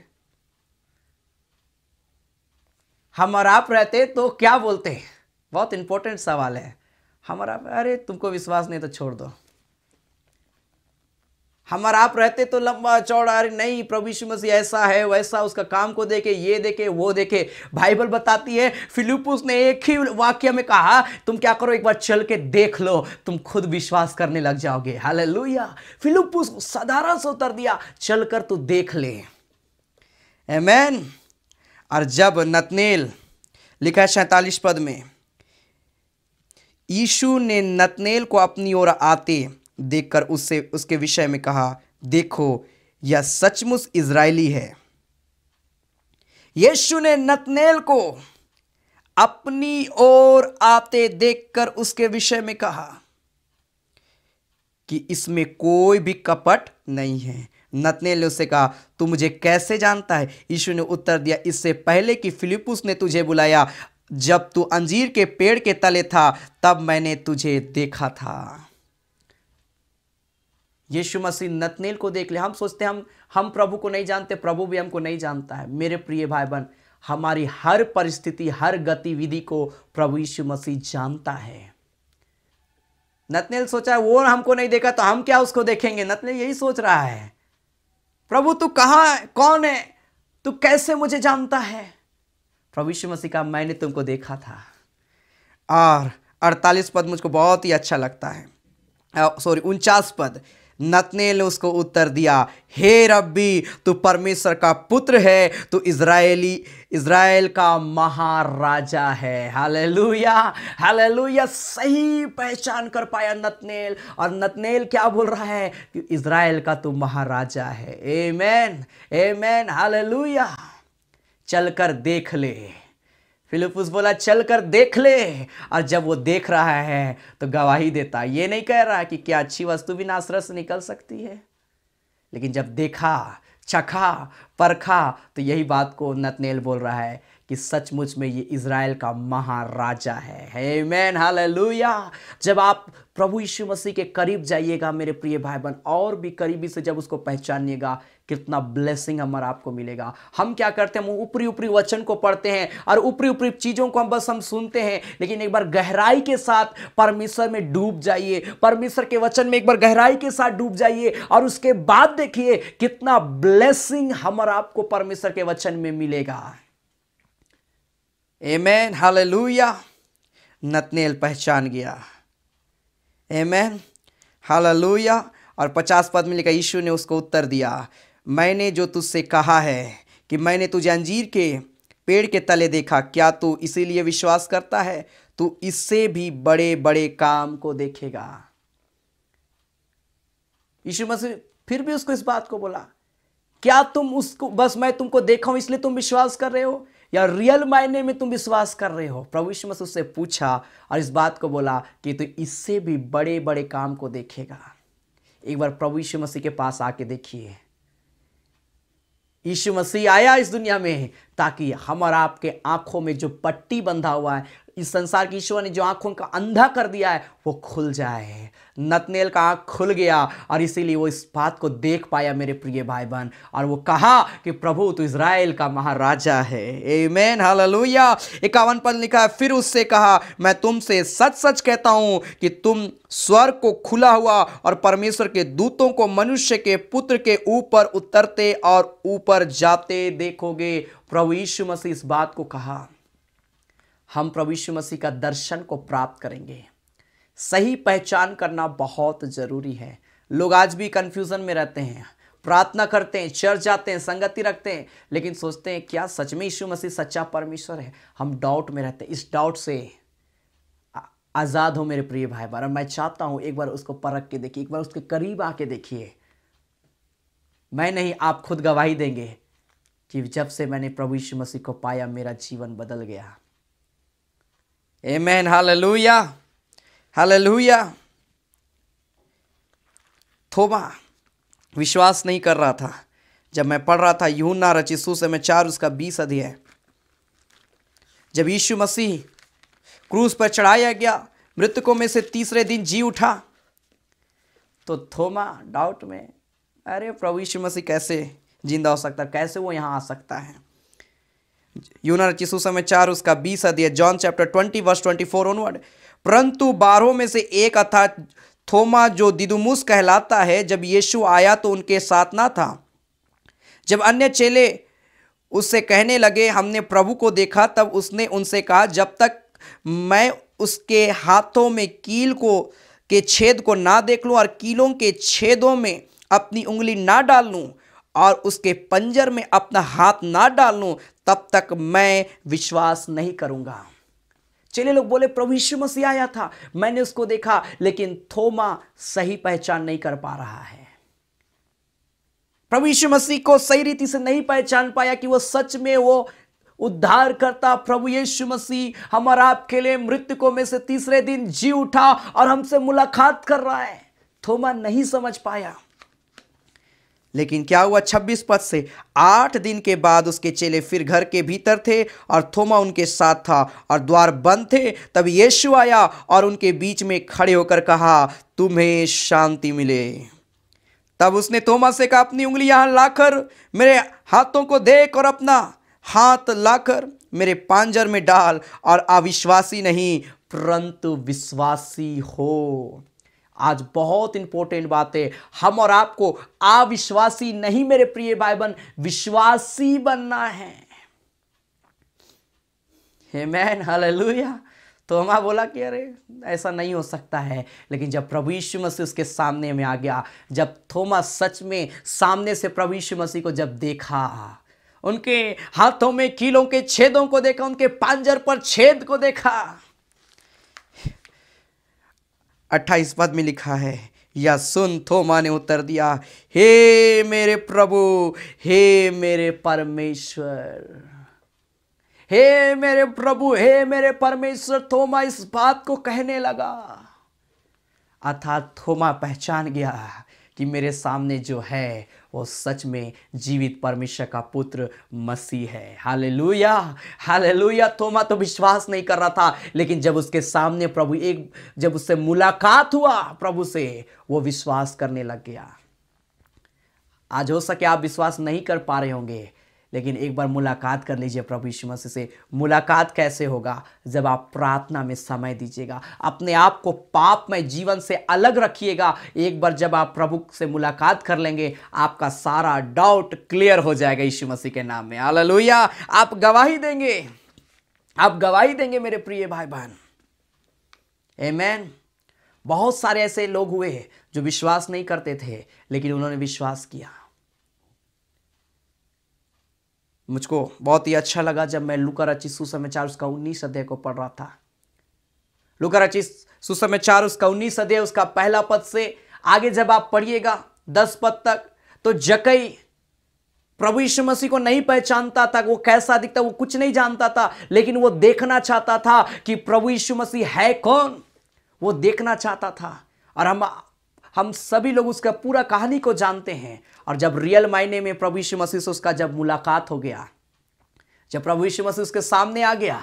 हम और आप रहते तो क्या बोलते? बहुत इंपॉर्टेंट सवाल है। हमारा, अरे तुमको विश्वास नहीं तो छोड़ दो। हमारा आप रहते तो लंबा चौड़ा, अरे नहीं प्रभु यीशु मसीह ऐसा है वैसा, उसका काम को देखे, ये देखे वो देखे। बाइबल बताती है फिलिप्पुस ने एक ही वाक्य में कहा, तुम क्या करो, एक बार चल के देख लो, तुम खुद विश्वास करने लग जाओगे। हालेलुया। फिलिप्पुस साधारण से उत्तर दिया, चलकर तू देख ले। आमीन। और जब नतनेल, लिखा है 47 पद में, यीशु ने नतनेल को अपनी ओर आते देखकर उसके विषय में कहा, देखो यह सचमुच इजरायली है। यीशु ने नतनेल को अपनी ओर आते देखकर उसके विषय में कहा कि इसमें कोई भी कपट नहीं है। नतनेल ने उससे कहा, तू मुझे कैसे जानता है? यीशु ने उत्तर दिया, इससे पहले कि फिलिप्पुस ने तुझे बुलाया, जब तू अंजीर के पेड़ के तले था तब मैंने तुझे देखा था। यीशु मसीह नतनेल को देख ले। हम सोचते हैं हम प्रभु को नहीं जानते, प्रभु भी हमको नहीं जानता है। मेरे प्रिय भाई बहन, हमारी हर परिस्थिति, हर गतिविधि को प्रभु यीशु मसीह जानता है। नतनेल सोचा वो हमको नहीं देखा तो हम क्या उसको देखेंगे। नतनेल यही सोच रहा है, प्रभु तू कहाँ है, कौन है, तू कैसे मुझे जानता है। प्रभु यीशु मसीह का मैंने तुमको देखा था। और 48 पद मुझको बहुत ही अच्छा लगता है, 49 पद। नतनेल ने उसको उत्तर दिया, हे रब्बी तू परमेश्वर का पुत्र है, तू इज़राइल का महाराजा है। Hallelujah, hallelujah. सही पहचान कर पाया नतनेल। और नतनेल क्या बोल रहा है कि इज़राइल का तू महाराजा है। Amen, amen, hallelujah. चलकर देख ले। फिलिप्पुस बोला चलकर देख ले। और जब वो देख रहा है तो गवाही देता। ये नहीं कह रहा कि क्या अच्छी वस्तु भी नासरत से निकल सकती है, लेकिन जब देखा, चखा, परखा तो यही बात को नतनेल बोल रहा है कि सचमुच में ये इज़राइल का महाराजा है। Amen, hallelujah. जब आप प्रभु यीशु मसीह के करीब जाइएगा मेरे प्रिय भाई बहन, और भी करीबी से जब उसको पहचानिएगा, कितना ब्लेसिंग हमारा आपको मिलेगा। हम क्या करते हैं, हम ऊपरी ऊपरी वचन को पढ़ते हैं और ऊपरी ऊपरी चीज़ों को हम सुनते हैं, लेकिन एक बार गहराई के साथ परमेश्वर में डूब जाइए, परमेश्वर के वचन में एक बार गहराई के साथ डूब जाइए और उसके बाद देखिए कितना ब्लेसिंग हमारा आपको परमेश्वर के वचन में मिलेगा। आमेन, हालेलुया। नतनेल पहचान गया। Amen, hallelujah. और 50 पद में लिखा, यीशु ने उसको उत्तर दिया, मैंने जो तुझसे कहा है कि मैंने तुझे अंजीर के पेड़ के तले देखा, क्या तू इसीलिए विश्वास करता है? तू इससे भी बड़े बड़े काम को देखेगा। यीशु मसीह फिर भी उसको इस बात को बोला, क्या तुम उसको बस मैं तुमको देखा हूं इसलिए तुम विश्वास कर रहे हो, या रियल मायने में तुम विश्वास कर रहे हो? प्रभु यीशु मसीह उससे पूछा और इस बात को बोला कि तू इससे भी बड़े बड़े काम को देखेगा। एक बार प्रभु यीशु मसीह के पास आके देखिए। यीशु मसीह आया इस दुनिया में ताकि हमारा आपके आंखों में जो पट्टी बंधा हुआ है, इस संसार की ईश्वर ने जो आंखों का अंधा कर दिया है, वो खुल जाए। नतनेल का आंख खुल गया और इसीलिए वो इस बात को देख पाया मेरे प्रिय भाई बहन, और वो कहा कि प्रभु तो इज़राइल का महाराजा है। Amen, hallelujah. 51 पद लिखा है, फिर उससे कहा, मैं तुमसे सच सच कहता हूं कि तुम स्वर्ग को खुला हुआ और परमेश्वर के दूतों को मनुष्य के पुत्र के ऊपर उतरते और ऊपर जाते देखोगे। प्रभु यीशु मसीह इस बात को कहा। हम प्रभु यीशु मसीह का दर्शन को प्राप्त करेंगे। सही पहचान करना बहुत जरूरी है। लोग आज भी कंफ्यूजन में रहते हैं, प्रार्थना करते हैं, चर्च जाते हैं, संगति रखते हैं, लेकिन सोचते हैं क्या सच में यीशु मसीह सच्चा परमेश्वर है? हम डाउट में रहते हैं। इस डाउट से आज़ाद हो मेरे प्रिय भाई बहन। मैं चाहता हूं एक बार उसको परख के देखिए, एक बार उसके करीब आके देखिए। मैं नहीं, आप खुद गवाही देंगे कि जब से मैंने प्रभु यीशु मसीह को पाया मेरा जीवन बदल गया। Amen, hallelujah, hallelujah. थोमा विश्वास नहीं कर रहा था। जब मैं पढ़ रहा था यूहन्ना रचित सुसमाचार उसका 20 अध्याय, जब यीशु मसीह क्रूस पर चढ़ाया गया, मृतकों में से तीसरे दिन जी उठा, तो थोमा डाउट में, अरे प्रभु यीशु मसीह कैसे जिंदा हो सकता है, कैसे वो यहाँ आ सकता है? यूहन्ना रचित सुसमाचार उसका 20 अध्याय, जॉन चैप्टर 20 वर्स 24 ऑनवर्ड। परंतु 12 में से एक अर्थात थोमा जो दिदुमुस कहलाता है, जब यीशु आया तो उनके साथ ना था। जब अन्य चेले उससे कहने लगे हमने प्रभु को देखा, तब उसने उनसे कहा, जब तक मैं उसके हाथों में कील के छेद को ना देख लूं और कीलों के छेदों में अपनी उंगली ना डाल लूं और उसके पंजर में अपना हाथ ना डाल लूं, तब तक मैं विश्वास नहीं करूंगा। चेले लोग बोले प्रभु यीशु मसीह आया था, मैंने उसको देखा, लेकिन थोमा सही पहचान नहीं कर पा रहा है। प्रभु यीशु मसीह को सही रीति से नहीं पहचान पाया कि वो सच में वो उद्धार करता प्रभु यीशु मसीह हमारा आपके लिए मृतकों में से तीसरे दिन जी उठा और हमसे मुलाकात कर रहा है। थोमा नहीं समझ पाया। लेकिन क्या हुआ 26 पद से, 8 दिन के बाद उसके चेले फिर घर के भीतर थे और थोमा उनके साथ था और द्वार बंद थे। तब यीशु आया और उनके बीच में खड़े होकर कहा, तुम्हें शांति मिले। तब उसने थोमा से कहा, अपनी उंगली यहाँ लाकर मेरे हाथों को देख और अपना हाथ लाकर मेरे पांजर में डाल और अविश्वासी नहीं परंतु विश्वासी हो। आज बहुत इंपॉर्टेंट बात है, हम और आपको अविश्वासी नहीं मेरे प्रिय भाई बहन, विश्वासी बनना है। Amen, hallelujah. तो हमारा बोला कि अरे ऐसा नहीं हो सकता है, लेकिन जब प्रभु यीशु मसीह उसके सामने में आ गया, जब थोमा सच में सामने से प्रभु यीशु मसीह को जब देखा, उनके हाथों में कीलों के छेदों को देखा, उनके पांजर पर छेद को देखा, 28 पद में लिखा है, या सुन, थोमा ने उत्तर दिया, हे मेरे प्रभु, हे मेरे परमेश्वर, हे मेरे प्रभु, हे मेरे परमेश्वर। थोमा इस बात को कहने लगा, अर्थात थोमा पहचान गया कि मेरे सामने जो है वो सच में जीवित परमेश्वर का पुत्र मसीह है। Hallelujah, hallelujah. थोमा तो विश्वास नहीं कर रहा था, लेकिन जब उसके सामने प्रभु जब उससे मुलाकात हुआ प्रभु से, वो विश्वास करने लग गया। आज हो सके आप विश्वास नहीं कर पा रहे होंगे, लेकिन एक बार मुलाकात कर लीजिए प्रभु यीशु मसीह से। मुलाकात कैसे होगा? जब आप प्रार्थना में समय दीजिएगा, अपने आप को पापमय जीवन से अलग रखिएगा। एक बार जब आप प्रभु से मुलाकात कर लेंगे, आपका सारा डाउट क्लियर हो जाएगा यीशु मसीह के नाम में। हालेलुया। आप गवाही देंगे, आप गवाही देंगे मेरे प्रिय भाई बहन। आमीन। बहुत सारे ऐसे लोग हुए जो विश्वास नहीं करते थे, लेकिन उन्होंने विश्वास किया। मुझको बहुत ही अच्छा लगा जब मैं लूका रचित सुसमाचार उसका 19 अध्याय को पढ़ रहा था। लूका रचित सुसमाचार उसका 19 अध्याय उसका पहला पद से आगे जब आप पढ़िएगा 10 पद तक, तो जक्कई प्रभु यीशु मसीह को नहीं पहचानता था, वो कैसा दिखता वो कुछ नहीं जानता था, लेकिन वो देखना चाहता था कि प्रभु यीशु मसीह है कौन, वो देखना चाहता था। और हम सभी लोग उसका पूरा कहानी को जानते हैं। और जब रियल मायने में प्रभु यीशु मसीह से उसका जब मुलाकात हो गया, जब प्रभु यीशु मसीह उसके सामने आ गया,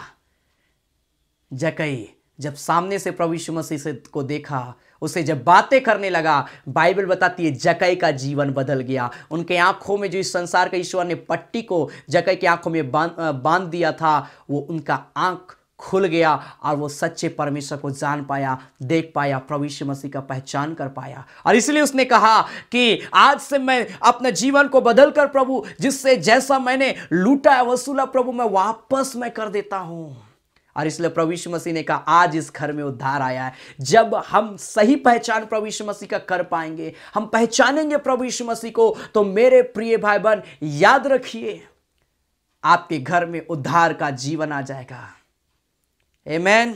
जक्कई जब सामने से प्रभु यीशु मसीह से को देखा, उसे जब बातें करने लगा, बाइबल बताती है जक्कई का जीवन बदल गया। उनके आंखों में जो इस संसार का ईश्वर ने पट्टी को जक्कई की आंखों में बांध दिया था, वो उनका आंख खुल गया और वो सच्चे परमेश्वर को जान पाया, देख पाया, प्रभु यीशु मसीह का पहचान कर पाया। और इसलिए उसने कहा कि आज से मैं अपने जीवन को बदल कर प्रभु, जिससे जैसा मैंने लूटा है वसूला प्रभु, मैं वापस मैं कर देता हूं। और इसलिए प्रभु यीशु मसीह ने कहा आज इस घर में उद्धार आया है। जब हम सही पहचान प्रभु यीशु मसीह का कर पाएंगे, हम पहचानेंगे प्रभु यीशु मसीह को, तो मेरे प्रिय भाई बहन याद रखिए, आपके घर में उद्धार का जीवन आ जाएगा। आमीन।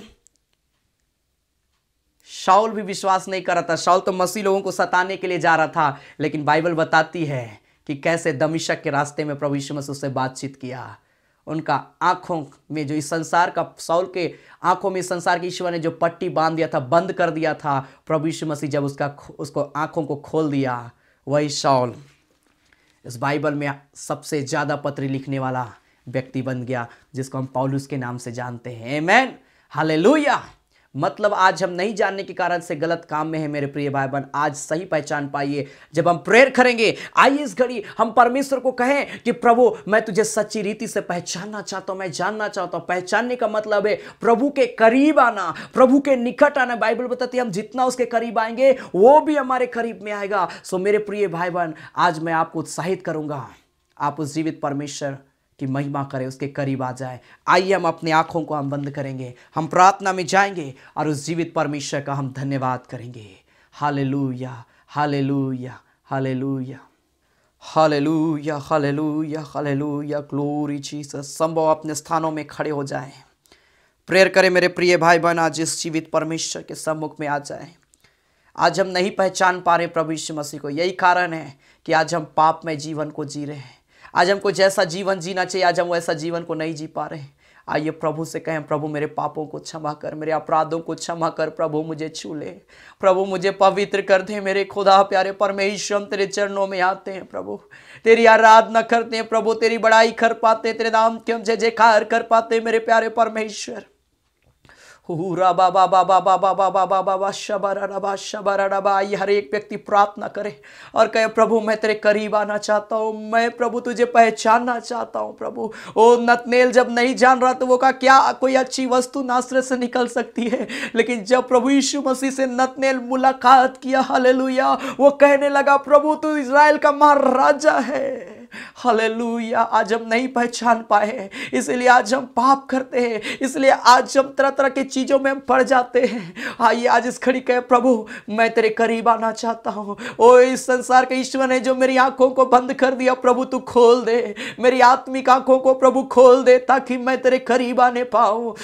शाऊल भी विश्वास नहीं कर रहा था। शाऊल तो मसीह लोगों को सताने के लिए जा रहा था, लेकिन बाइबल बताती है कि कैसे दमिश्क के रास्ते में प्रभु यीशु मसीह से बातचीत किया। उनका आंखों में जो इस संसार का, शाऊल के आंखों में संसार के ईश्वर ने जो पट्टी बांध दिया था, बंद कर दिया था, प्रभु यीशु मसीह जब उसको आंखों को खोल दिया, वही शाऊल इस बाइबल में सबसे ज्यादा पत्री लिखने वाला व्यक्ति बन गया, जिसको हम पौलुस के नाम से जानते हैं। आमीन, हालेलुया। मतलब आज हम नहीं जानने के कारण से गलत काम में है मेरे प्रिय भाई बहन। आज सही पहचान पाइए। जब हम प्रेयर करेंगे, आइए इस घड़ी हम परमेश्वर को कहें कि प्रभु मैं तुझे सच्ची रीति से पहचानना चाहता हूं, मैं जानना चाहता हूं। पहचानने का मतलब है प्रभु के करीब आना, प्रभु के निकट आना। बाइबल बताती है हम जितना उसके करीब आएंगे, वो भी हमारे करीब में आएगा। सो मेरे प्रिय भाई बहन, आज मैं आपको उत्साहित करूंगा, आप उस जीवित परमेश्वर की महिमा करें, उसके करीब आ जाए। आइए हम अपनी आंखों को हम बंद करेंगे, हम प्रार्थना में जाएंगे और उस जीवित परमेश्वर का हम धन्यवाद करेंगे। Hallelujah, hallelujah, hallelujah, hallelujah, hallelujah, hallelujah, glory Jesus. संभव अपने स्थानों में खड़े हो जाएं, प्रेयर करें मेरे प्रिय भाई बहन। आज इस जीवित परमेश्वर के सम्मुख में आ जाएं। आज हम नहीं पहचान पा रहे प्रभु यीशु मसीह को, यही कारण है कि आज हम पाप में जीवन को जी रहे हैं। आज हमको जैसा जीवन जीना चाहिए, आज हम वैसा जीवन को नहीं जी पा रहे। आइए प्रभु से कहें, प्रभु मेरे पापों को क्षमा कर, मेरे अपराधों को क्षमा कर, प्रभु मुझे छू ले, प्रभु मुझे पवित्र कर दे। मेरे खुदा प्यारे परमेश्वर, हम तेरे चरणों में आते हैं प्रभु, तेरी आराधना करते हैं प्रभु, तेरी बड़ाई कर पाते, तेरे नाम के हम जय जयकार कर पाते मेरे प्यारे परमेश्वर। हर एक व्यक्ति प्रार्थना करे और कहे, प्रभु मैं तेरे करीब आना चाहता हूँ, मैं प्रभु तुझे पहचानना चाहता हूँ। प्रभु ओ नतनेल जब नहीं जान रहा तो वो का क्या कोई अच्छी वस्तु नासरत से निकल सकती है, लेकिन जब प्रभु यीशु मसीह से नतनेल मुलाकात किया, हालेलुया, वो कहने लगा प्रभु तू इज़राइल का महाराजा है। हालेलुया। आज हम नहीं पहचान पाए, इसलिए आज हम पाप करते हैं, इसलिए आज हम तरह तरह की चीजों में हम पड़ जाते हैं। आइए आज इस घड़ी कहे, प्रभु मैं तेरे करीब आना चाहता हूँ। ओ इस संसार के ईश्वर ने जो मेरी आंखों को बंद कर दिया, प्रभु तू खोल दे, मेरी आत्मिक आंखों को प्रभु खोल दे, ताकि मैं तेरे करीब आने पाऊँ।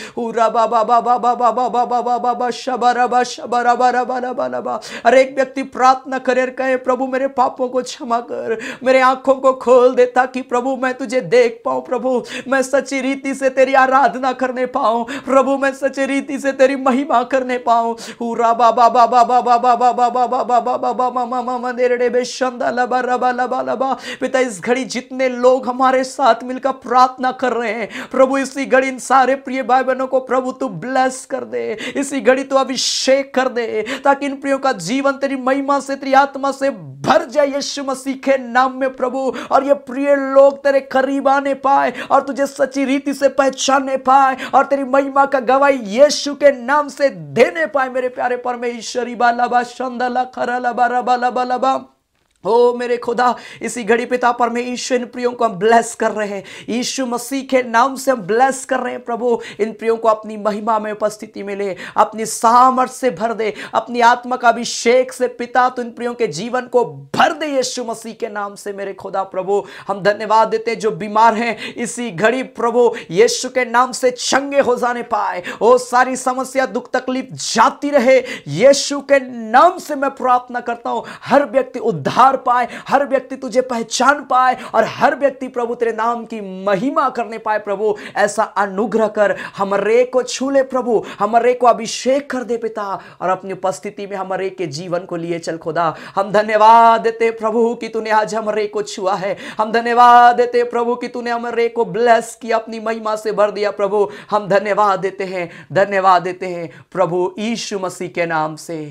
हर एक व्यक्ति प्रार्थना करे, कहे प्रभु मेरे पापों को क्षमा कर, मेरे आंखों को खोल दे, ताकि प्रभु मैं तुझे देख पाऊं, प्रभु मैं सच्ची रीति से तेरी आराधना करने पाऊं, प्रभु मैं सच्ची रीति से तेरी महिमा करने पाऊं। पिता इस घड़ी जितने लोग हमारे साथ मिलकर प्रार्थना कर रहे हैं, प्रभु इसी घड़ी इन सारे प्रिय भाई बहनों को प्रभु तू ब्लेस कर दे, इसी घड़ी तू अभिषेक कर दे, ताकि इन प्रियों का जीवन तेरी महिमा से, तेरी आत्मा से भर जाए यीशु मसीह के नाम में प्रभु। और ये प्रिय लोग तेरे करीब आने पाए और तुझे सच्ची रीति से पहचानने पाए और तेरी महिमा का गवाही यीशु के नाम से देने पाए मेरे प्यारे परमेश्वरी। बाला शंदला खरला बारा बाला बाला बा। ओ मेरे खुदा इसी घड़ी पिता परमेश्वर इन प्रियों को हम ब्लेस कर रहे हैं, यीशु मसीह के नाम से हम ब्लेस कर रहे हैं प्रभु। इन प्रियों को अपनी महिमा में उपस्थिति में ले, अपनी सामर्थ से भर दे, अपनी आत्मा का अभिषेक से पिता तो इन प्रियों के जीवन को भर दे यीशु मसीह के नाम से मेरे खुदा। प्रभु हम धन्यवाद देते हैं, जो बीमार हैं इसी घड़ी प्रभु यीशु के नाम से चंगे हो जाने पाए, ओ सारी समस्या दुख तकलीफ जाती रहे यीशु के नाम से मैं प्रार्थना करता हूं। हर व्यक्ति उद्धार पाए, हर व्यक्ति तुझे पहचान पाए और हर व्यक्ति प्रभु तेरे नाम की महिमा करने पाए। प्रभु ऐसा अनुग्रह कर, हमारे को छू ले प्रभु, हमारे को अभिषेक कर दे पिता, और अपनी उपस्थिति में हमारे के जीवन को लिए चल खुदा। हम धन्यवाद देते प्रभु कि तूने आज हमारे को छुआ है, हम धन्यवाद देते प्रभु कि तूने हमारे को ब्लेस किया, अपनी महिमा से भर दिया प्रभु। हम धन्यवाद देते हैं, धन्यवाद देते हैं प्रभु यीशु मसीह के नाम से,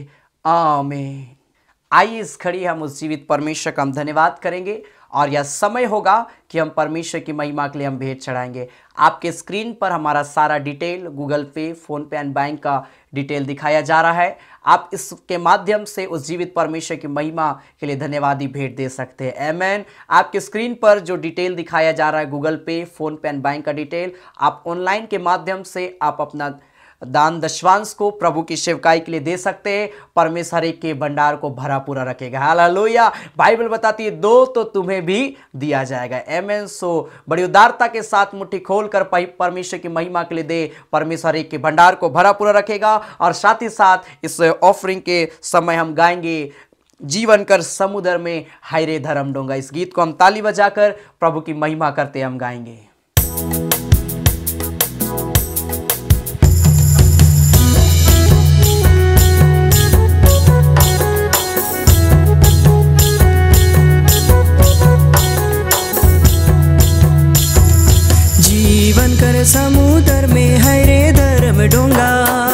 आमीन। आइए इस घड़ी हम उस जीवित परमेश्वर का हम धन्यवाद करेंगे और यह समय होगा कि हम परमेश्वर की महिमा के लिए हम भेंट चढ़ाएंगे। आपके स्क्रीन पर हमारा सारा detail, Google Pay, PhonePe and bank का डिटेल दिखाया जा रहा है। आप इसके माध्यम से उस जीवित परमेश्वर की महिमा के लिए धन्यवादी भेंट दे सकते हैं। आमीन। आपके स्क्रीन पर जो डिटेल दिखाया जा रहा है, Google Pay, PhonePe and bank का डिटेल, आप ऑनलाइन के माध्यम से आप अपना दान दशवांश को प्रभु की सेवकाई के लिए दे सकते हैं। परमेश्वर एक के भंडार को भरा पूरा रखेगा। हालेलुया। बाइबल बताती है दो तो तुम्हें भी दिया जाएगा। आमीन। सो बड़ी उदारता के साथ मुट्ठी खोलकर परमेश्वर की महिमा के लिए दे, परमेश्वर एक के भंडार को भरा पूरा रखेगा। और साथ ही साथ इस ऑफरिंग के समय हम गाएंगे जीवन कर समुद्र में हाय रे धर्म डोंगा। इस गीत को हम ताली बजाकर प्रभु की महिमा करते हम गाएंगे। जीवन कर समुद्र में है रे धर्म डोंगा,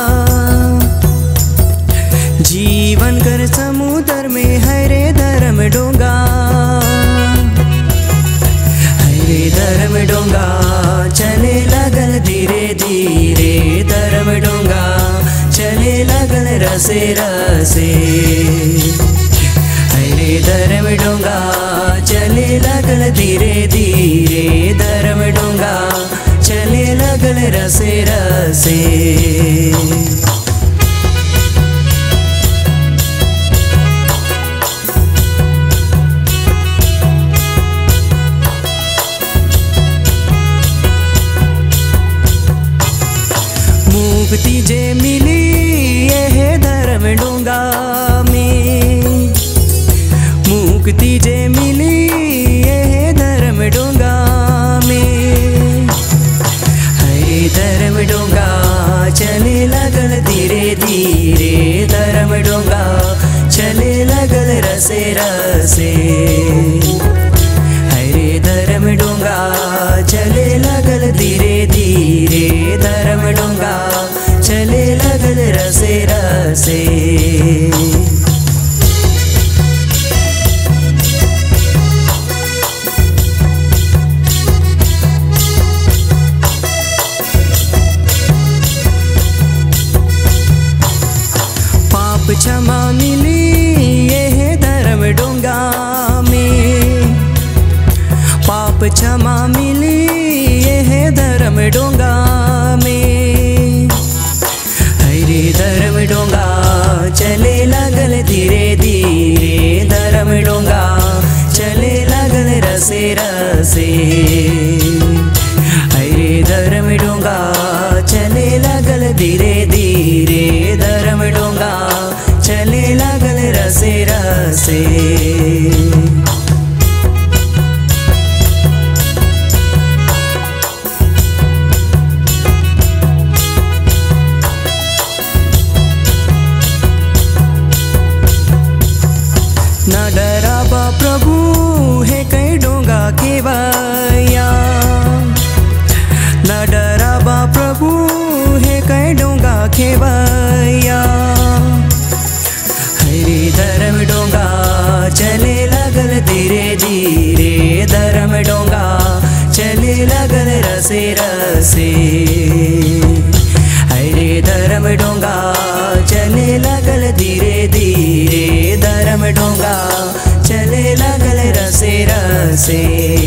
जीवन कर समुद्र में है रे धर्म डोंगा, है रे धर्म डोंगा चले लगल धीरे धीरे, धर्म डोंगा चले लगल रसे रसे, है रे धर्म डोंगा चले लगल धीरे धीरे, धर्म डोंगा चले लगल रसे रसे। मुक्ति जे मिली ये धर्म डोंगा में, मुक्ति जे मिली ये धर्म डोंगा में, है रसे। हरे धर्म डोंगा चले लगल धीरे धीरे, धर्म डोंगा चले लगल रसे रसे। क्षमा मिली ये धर्म डोंगा में, पाप क्षमा मिली ये धर्म डोंगा में। हरे धर्म डोंगा चले लगल धीरे धीरे, धर्म डोंगा चले लगल रसे रसे। हरे धर्म डोंगा चले लगल धीरे धीरे, धर्म डोंगा चले लगल रसे रसे। न डराबा प्रभु है कई डोंगा केवया, न डराबा प्रभु है कई डोंगा केवया। हरे धर्म डोंगा चले लगल धीरे धीरे, धर्म डोंगा चले लगल रसे रसे। हरे धर्म डोंगा चले लगल धीरे धीरे, धर्म डोंगा चले लगल रसे रसे।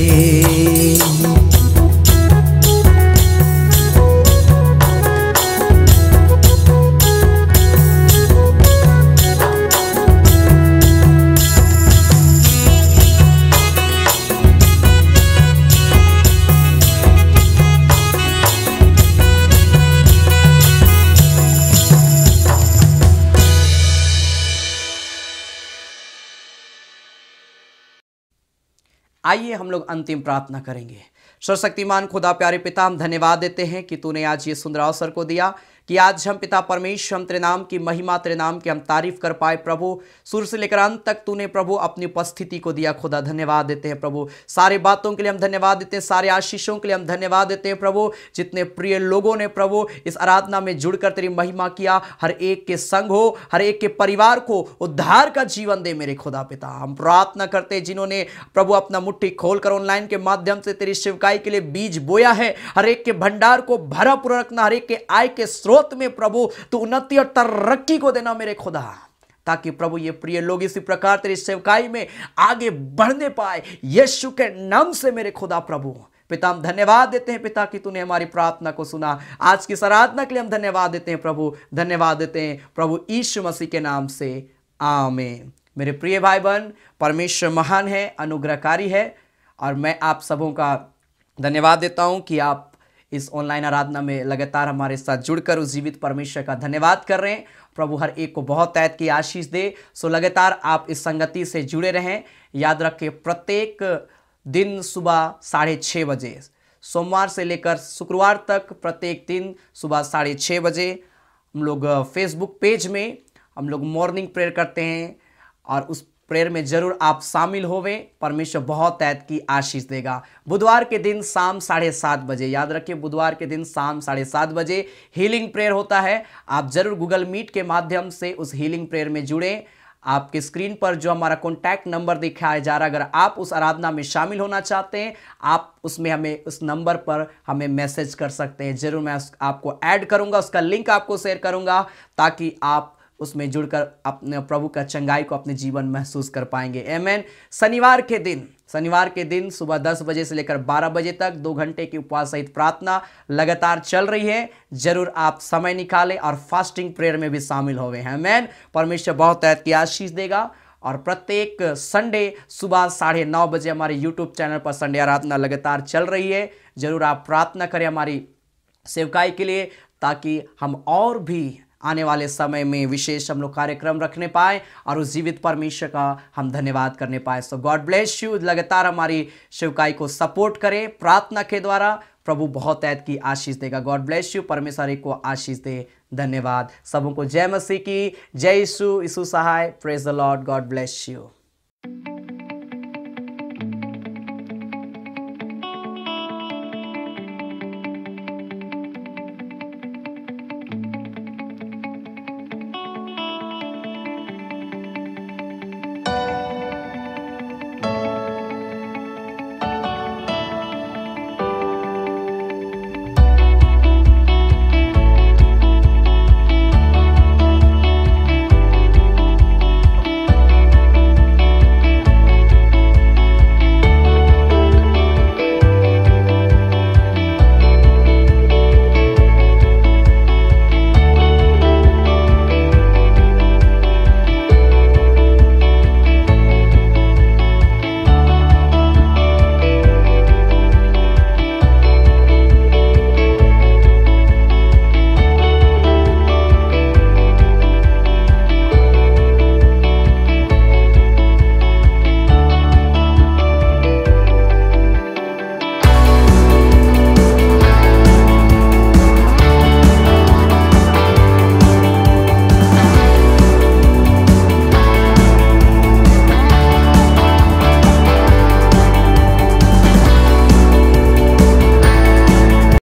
आइए हम लोग अंतिम प्रार्थना करेंगे। सर्वशक्तिमान खुदा प्यारे पिता, हम धन्यवाद देते हैं कि तूने आज ये सुंदर अवसर को दिया कि आज हम पिता परमेश्वर हम तेरे नाम की महिमा, तेरे नाम की हम तारीफ कर पाए। प्रभु शुरू से लेकर अंत तक तूने प्रभु अपनी उपस्थिति को दिया। खुदा धन्यवाद देते हैं प्रभु, सारी बातों के लिए हम धन्यवाद देते हैं, सारे आशीषों के लिए हम धन्यवाद देते हैं प्रभु। जितने प्रिय लोगों ने प्रभु इस आराधना में जुड़कर तेरी महिमा किया, हर एक के संग हो, हर एक के परिवार को उद्धार का जीवन दे मेरे खुदा पिता। हम प्रार्थना करते हैं जिन्होंने प्रभु अपना मुट्ठी खोलकर ऑनलाइन के माध्यम से तेरी सेवकाई के लिए बीज बोया है, हर एक के भंडार को भरा पूरा रखना, हर एक के आय के स्रोत में प्रभु तू उन्नति और तरक्की को देना मेरे खुदा, ताकि प्रभु ये प्रिय लोग इसी प्रकार तेरी सेवकाई में आगे बढ़ने पाए यीशु के नाम से मेरे खुदा। प्रभु पिता हम धन्यवाद देते हैं पिता कि तूने हमारी प्रार्थना को सुना। आज की आराधना के लिए हम धन्यवाद देते हैं प्रभु, धन्यवाद देते हैं प्रभु यीशु मसीह के नाम से, आमीन। मेरे प्रिय भाई बहन, परमेश्वर महान है, अनुग्रहकारी है, और मैं आप सबों का धन्यवाद देता हूं कि आप इस ऑनलाइन आराधना में लगातार हमारे साथ जुड़कर उस जीवित परमेश्वर का धन्यवाद कर रहे हैं। प्रभु हर एक को बहुत तैत की आशीष दे। सो लगातार आप इस संगति से जुड़े रहें। याद रखें, प्रत्येक दिन सुबह 6:30 बजे, सोमवार से लेकर शुक्रवार तक प्रत्येक दिन सुबह 6:30 बजे हम लोग फेसबुक पेज में हम लोग मॉर्निंग प्रेयर करते हैं, और उस प्रेयर में जरूर आप शामिल होवें। परमेश्वर बहुत तैत की आशीष देगा। बुधवार के दिन शाम 7:30 बजे, याद रखिए बुधवार के दिन शाम 7:30 बजे हीलिंग प्रेयर होता है। आप जरूर गूगल मीट के माध्यम से उस हीलिंग प्रेयर में जुड़ें। आपके स्क्रीन पर जो हमारा कॉन्टैक्ट नंबर दिखाया जा रहा है, अगर आप उस आराधना में शामिल होना चाहते हैं, आप उसमें हमें उस नंबर पर हमें मैसेज कर सकते हैं। जरूर मैं आपको ऐड करूंगा, उसका लिंक आपको शेयर करूंगा, ताकि आप उसमें जुड़कर अपने प्रभु का चंगाई को अपने जीवन महसूस कर पाएंगे। आमीन। शनिवार के दिन सुबह 10 बजे से लेकर 12 बजे तक 2 घंटे की उपवास सहित प्रार्थना लगातार चल रही है। जरूर आप समय निकालें और फास्टिंग प्रेयर में भी शामिल होवे। आमीन। परमेश्वर बहुत तैत की आशीष देगा। और प्रत्येक संडे सुबह 9:30 बजे हमारे यूट्यूब चैनल पर संडे आराधना लगातार चल रही है। जरूर आप प्रार्थना करें हमारी सेवकाई के लिए, ताकि हम और भी आने वाले समय में विशेष हम लोग कार्यक्रम रखने पाए और उस जीवित परमेश्वर का हम धन्यवाद करने पाए। So God bless you. लगातार हमारी सेवकाई को सपोर्ट करें प्रार्थना के द्वारा। प्रभु बहुत ऐत की आशीष देगा। God bless you. परमेश्वर को आशीष दे। धन्यवाद। सबों को जय मसीह की, जय यीशु सहाय। Praise the Lord. God bless you.